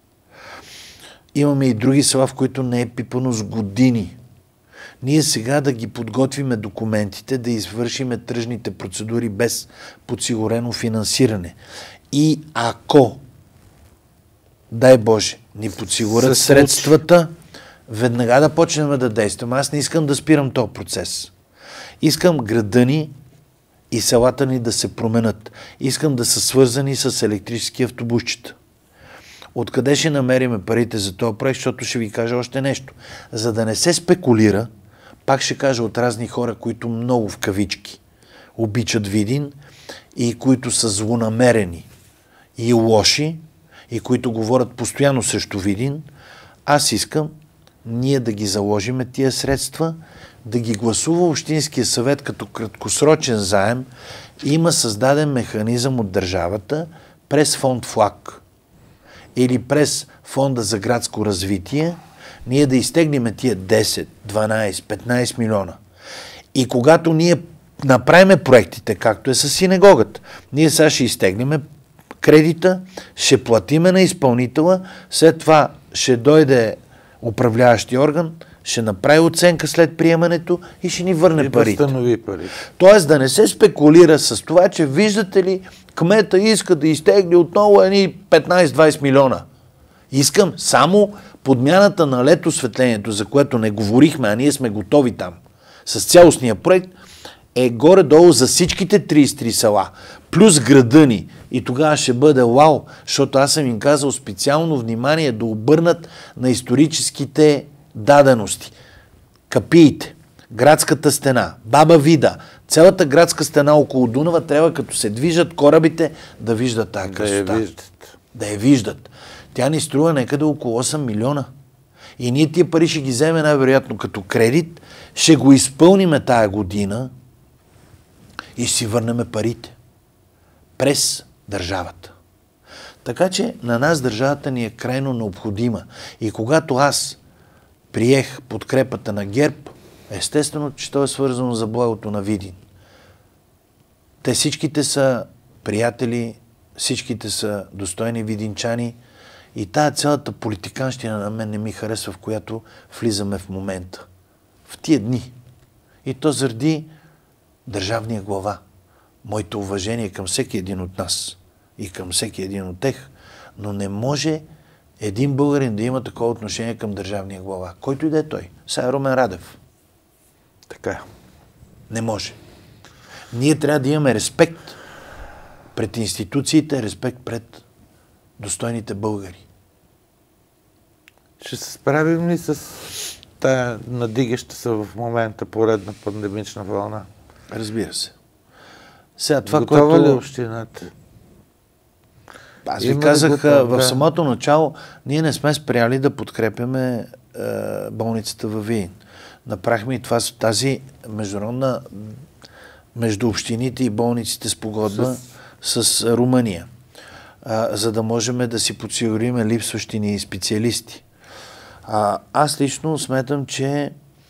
Имаме и други села, в които не е пипано с години. Ние сега да ги подготвиме документите, да извършиме тръжните процедури без подсигурено финансиране. И ако, дай Боже, ни подсигурят средствата, веднага да почнем да действаме. Аз не искам да спирам този процес. Искам града ни и селата ни да се променят. Искам да са свързани с електрически автобусчета. Откъде ще намериме парите за този проект, защото ще ви кажа още нещо. За да не се спекулира, пак ще кажа от разни хора, които много в кавички обичат Видин и които са злонамерени и лоши и които говорят постоянно срещу Видин, аз искам ние да ги заложиме тия средства, да ги гласува Общинския съвет като краткосрочен заем. Има създаден механизъм от държавата през фонд ФЛАГ или през фонда за градско развитие, ние да изтегнем тия 10, 12, 15 милиона. И когато ние направиме проектите, както е с синагогата, ние сега ще изтегнем кредита, ще платиме на изпълнителя, след това ще дойде управляващия орган, ще направи оценка след приемането и ще ни върне парите. Тоест да не се спекулира с това, че виждате ли, кмета иска да изтегли отново едни 15-20 милиона. Искам само подмяната на летосветлението, за което не говорихме, а ние сме готови там, с цялостния проект, е горе-долу за всичките 33 села, плюс града ни. И тогава ще бъде вау, защото аз съм им казал специално внимание да обърнат на историческите дадености. Капиите, градската стена, Баба Вида, цялата градска стена около Дунава трябва като се движат корабите да виждат тази красота. Да я виждат. Тя ни струва некъде около 8 милиона. И ние тия пари ще ги вземем най-вероятно като кредит, ще го изпълниме тая година и ще си върнем парите. През държавата. Така че на нас държавата ни е крайно необходима. И когато аз приех подкрепата на ГЕРБ, естествено, че то е свързано за благото на Видин. Те всичките са приятели, всичките са достойни видинчани и тая цялата политиканщина на мен не ми харесва, в която влизаме в момента. В тия дни. И то заради държавния глава. Моето уважение към всеки един от нас и към всеки един от тях, но не може един българин да има такова отношение към държавния глава. Който и да е той. Сега е Румен Радев. Така. Не може. Ние трябва да имаме респект пред институциите, респект пред достойните българи. Ще се справим ли с тая надигаща се в момента поредна пандемична вълна? Разбира се. Сега това, готова което... ли общината? Аз ви казах в самото начало, ние не сме спряли да подкрепяме болницата във Видин. Направихме и това с тази международна между общините и болниците спогодба с Румъния, за да можем да си подсигурим липсващи ни специалисти. Аз лично сметам, че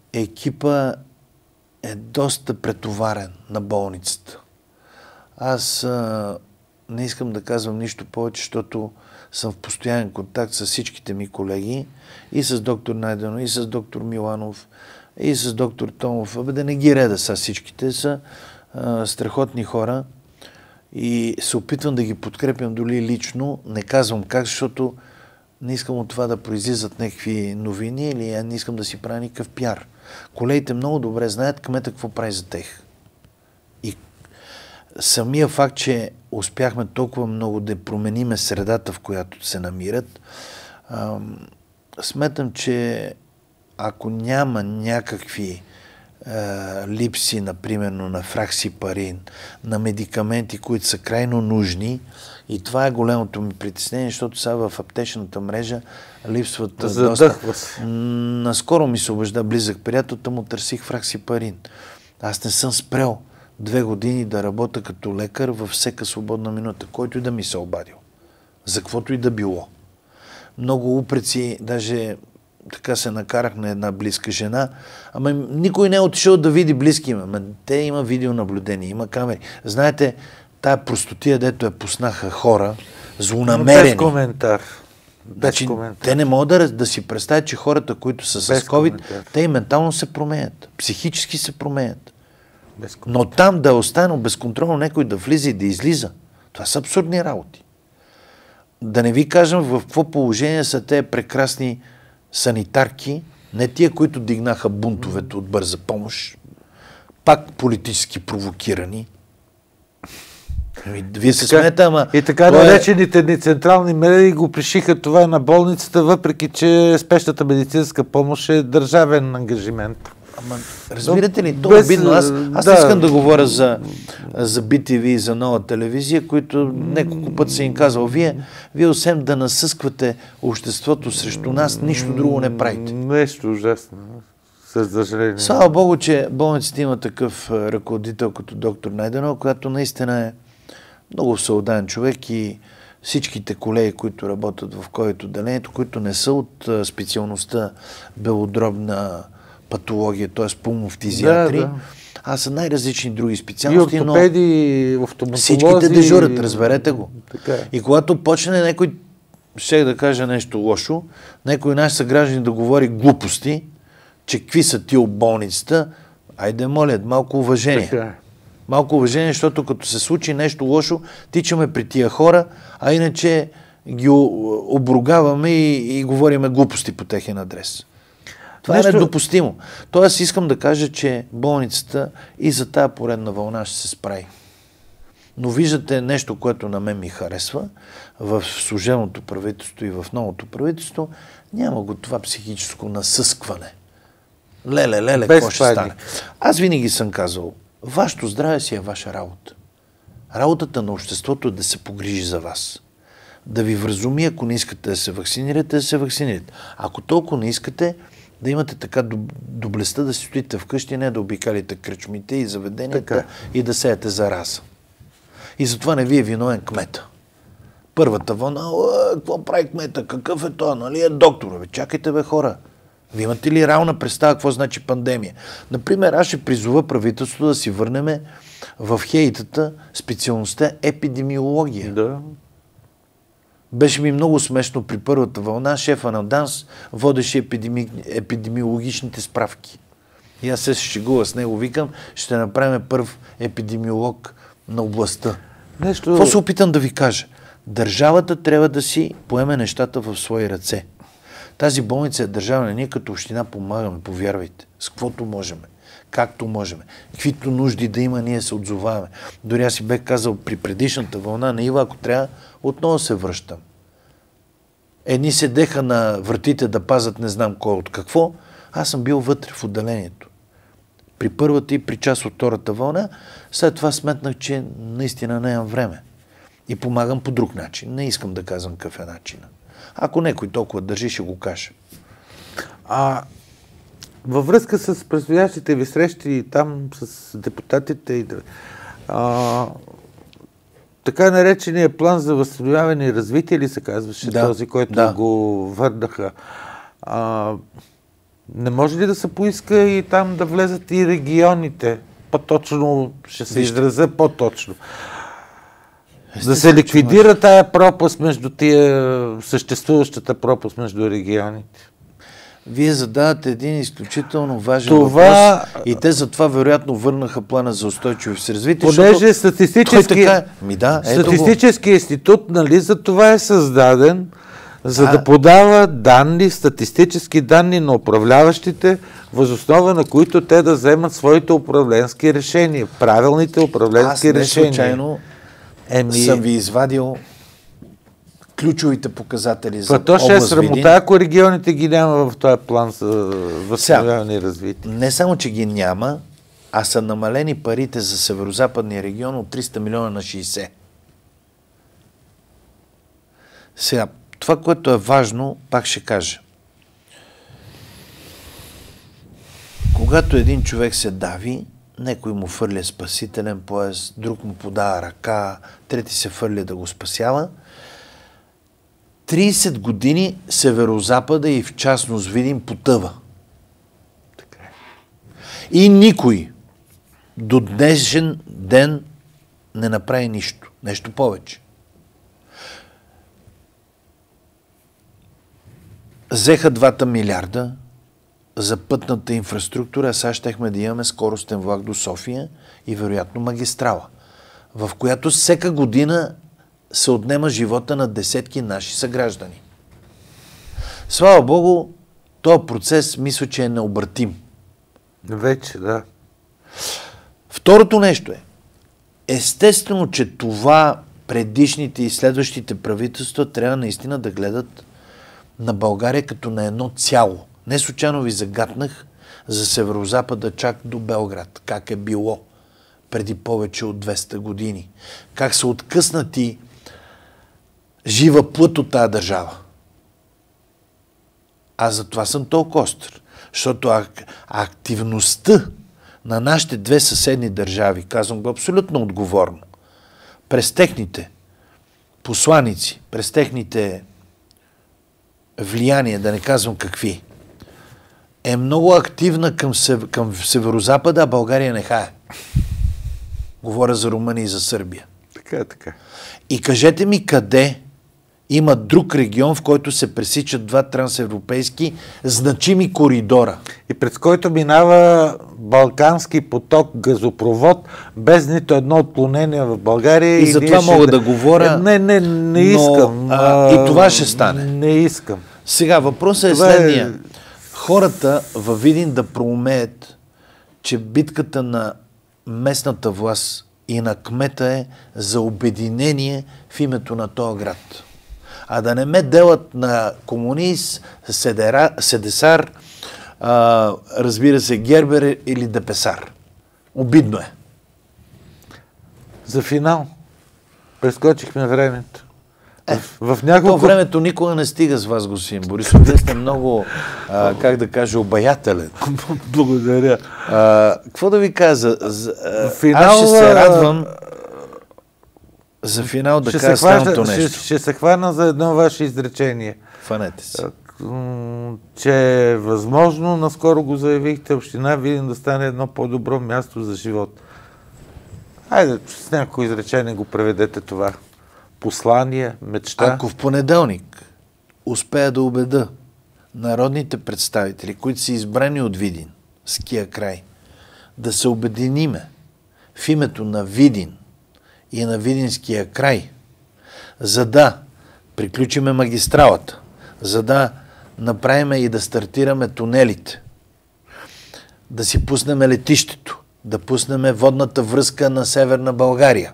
екипа е доста претоварен на болницата. Аз не искам да казвам нищо повече, защото съм в постоянен контакт с всичките ми колеги, и с доктор Найденов, и с доктор Миланов, и с доктор Томов. Да не ги реда са всичките, са страхотни хора и се опитвам да ги подкрепям дори лично. Не казвам как, защото не искам от това да произлизат някакви новини или не искам да си правя никакъв пиар. Колегите много добре знаят кмета какво прави за тях. И самия факт, че успяхме толкова много да промениме средата, в която се намират, смятам, че ако няма някакви липси, например, на фраксипарин, на медикаменти, които са крайно нужни, и това е голямото ми притеснение, защото сега в аптечната мрежа липсват доста. Наскоро ми се обажда близък приятел, му търсих фраксипарин. Аз не съм спрял 2 години да работя като лекар във всяка свободна минута, който и да ми се обадил. За каквото и да било. Много упреци, даже така се накарах на една близка жена, ама никой не е отишъл да види близки има. Те има видеонаблюдение, има камери. Знаете, тая простотия, дето я пуснаха хора, злонамерени. Без коментар. Значи, те не могат да си представят, че хората, които са с COVID, те и ментално се променят. Психически се променят. Но там да е останал безконтролно някой да влиза и да излиза. Това са абсурдни работи. Да не ви кажем в какво положение са те прекрасни санитарки, не тия, които дигнаха бунтовете от бърза помощ, пак политически провокирани. Вие се смеете, ама... И така наречените ни централни медии го пришиха това на болницата, въпреки че спешната медицинска помощ е държавен ангажимент. Ама, разбирате ли, това е обидно. Аз не искам да говоря за BTV и за Нова телевизия, които няколко път се им казал. Вие освен да насъсквате обществото срещу нас, нищо друго не правите. Нещо ужасно. Със съжаление. Слава Богу, че болницата има такъв ръководител като доктор Найденов, която наистина е много всеотдаен човек, и всичките колеги, които работят в COVID отделението, които не са от специалността белодробна патология, т.е. пулмофтизиатри, а са най-различни други специалности. И ортопеди, офталмолози. Всичките дежурят, разберете го. Така. И когато почне някой, ще да каже нещо лошо, някой наш съгражданин да говори глупости, че какви са ти от болницата, айде моля, малко уважение. Така. Малко уважение, защото като се случи нещо лошо, тичаме при тия хора, а иначе ги обругаваме и говориме глупости по техен адрес. Това е недопустимо. Тоест искам да кажа, че болницата и за тая поредна вълна ще се справи. Но виждате нещо, което на мен ми харесва в служебното правителство и в новото правителство, няма го това психическо насъскване. Леле, какво ще стане? Аз винаги съм казал, вашето здраве си е ваша работа. Работата на обществото е да се погрижи за вас. Да ви вразуми, ако не искате да се вакцинирате, да се вакцинирате. Ако толкова не искате, да имате така доблестта да си стоите вкъщи, не да обикалите кръчмите и заведенията и да сеете зараза. И затова не ви е виновен кмета. Първата вълна, какво прави кмета? Какъв е той? Нали е доктор? Чакайте бе хора. Вие имате ли реална представа какво значи пандемия? Например, аз ще призова правителството да си върнем в хейтата специалността епидемиология. Да. Беше ми много смешно при първата вълна, шефа на ДАНС водеше епидемиологичните справки. И аз се шегува с него, викам, ще направим първ епидемиолог на областта. Какво се опитам да ви кажа? Държавата трябва да си поеме нещата в свои ръце. Тази болница е държавна, ние като община помагаме, повярвайте, с каквото можем, както можем. Каквито нужди да има, ние се отзоваваме. Дори аз си бях казал при предишната вълна на Ива, ако трябва, отново се връщам. Едни седеха на вратите да пазят не знам кой от какво, аз съм бил вътре в отделението. При първата и при част от втората вълна, след това сметнах, че наистина нямам време. И помагам по друг начин. Не искам да казвам какъв е начинът. Ако някой толкова държи, ще го каже. Във връзка с предстоящите ви срещи там с депутатите, така наречения план за възстановяване и развитие ли се казваше, този, който го върнаха. Не може ли да се поиска и там да влезат и регионите? По-точно, ще се изразя по-точно. Да се ликвидира тая пропаст между съществуващата пропаст между регионите. Вие задавате един изключително важен въпрос и те затова вероятно върнаха плана за устойчивост и развитие. Понеже статистически институт, нали, за това е създаден, за да подава данни, статистически данни на управляващите, въз основа на които те да вземат своите управленски решения, правилните управленски решения. Аз не случайно съм ви извадил ключовите показатели за област Видин. То ще е срамота, ако регионите ги няма в този план за възстановяване и развитие. Не само, че ги няма, а са намалени парите за северо-западния регион от 300 милиона на 60. Сега, това, което е важно, пак ще кажа. Когато един човек се дави, някой му фърля спасителен пояс, друг му подава ръка, трети се фърля да го спасява. 30 години Северозапада и в частност Видин потъва. И никой до днешен ден не направи нищо. Нещо повече. Взеха 2 милиарда за пътната инфраструктура, а сега щехме да имаме скоростен влак до София и вероятно магистрала, в която всека година се отнема живота на десетки наши съграждани. Слава Богу, този процес мисля, че е необратим. Вече, да. Второто нещо е, естествено, че това предишните и следващите правителства трябва наистина да гледат на България като на едно цяло. Не случайно ви загатнах за Северозапада чак до Белград. Как е било преди повече от 200 години. Как са откъснати жива плът от тази държава. Аз за това съм толкова остър. Защото активността на нашите две съседни държави, казвам го абсолютно отговорно, през техните посланици, през техните влияния, да не казвам какви, е много активна към Северозапада, а България не хае. Говоря за Румъния и за Сърбия. Така. И кажете ми къде има друг регион, в който се пресичат 2 трансевропейски значими коридора. И през който минава Балкански поток, газопровод, без нито едно отклонение в България. И за това мога да говоря. Не искам. И това ще стане. Не искам. Сега въпросът е следния. Хората във Видин да проумеят, че битката на местната власт и на кмета е за обединение в името на този град. А да не ме делат на комунист, седесар, разбира се, гербер или депесар. Обидно е. За финал. Прескочихме времето. То времето никога не стига с вас, господин Борисов. Те сте много, как да кажа, обаятелен. Благодаря. Какво да ви кажа? Аз ще се радвам за финал да кажа следното нещо. Ще се хвана за едно ваше изречение. Фанете се. Че е възможно, наскоро го заявихте, община Видин да стане едно по-добро място за живот. Хайде, с някакво изречение го преведете това. Послание, мечта. Ако в понеделник успея да убеда народните представители, които са избрани от Видин, ския край, да се обединиме в името на Видин и на Видинския край, за да приключиме магистралата, за да направим и да стартираме тунелите, да си пуснем летището, да пуснем водната връзка на Северна България,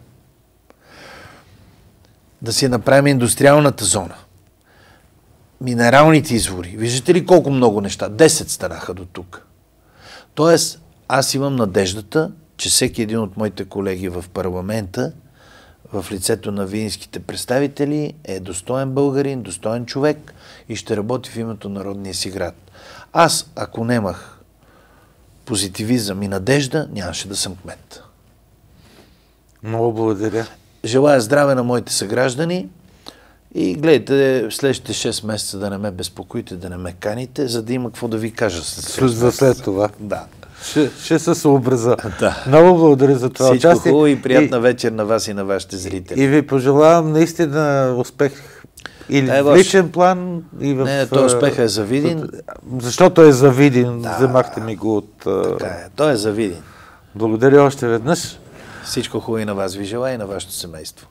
да си направим индустриалната зона, минералните извори. Виждате ли колко много неща? 10 станаха до тук. Тоест, аз имам надеждата, че всеки един от моите колеги в парламента, в лицето на видинските представители, е достоен българин, достоен човек и ще работи в името на родния си град. Аз, ако нямах позитивизъм и надежда, нямаше да съм кмет. Много благодаря. Желая здраве на моите съграждани И гледайте, следващите 6 месеца да не ме безпокоите, да не ме каните, за да има какво да ви кажа За след това. Да. Ще се съобразя. Да. Много благодаря за това Всичко участие. хубаво и приятна вечер на вас и на вашите зрители. И ви пожелавам наистина успех или в личен план, и в... Не, той успех е за Видин. Защото е за Видин. Да. Вземахте ми го от... Така е. Той е за Видин. Благодаря още веднъж. Всичко хубаво и на вас ви желая и на вашето семейство.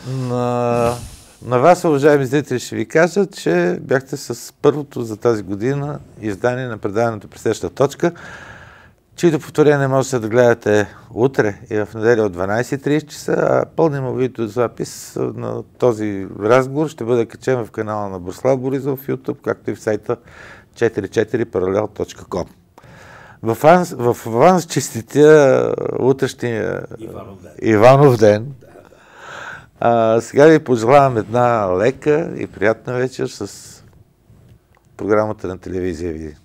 На вас, уважаеми зрители, ще ви кажа, че бяхте с първото за тази година издание на предаването Пресечна точка, чието повторение можете да гледате утре и в неделя от 12:30 часа, а пълния видеозапис на този разговор ще бъде качен в канала на Борислав Борисов в YouTube, както и в сайта 44parallel.com. В аванс честитя утрешния Иванов ден. Сега ви пожелавам една лека и приятна вечер с програмата на телевизия Видин.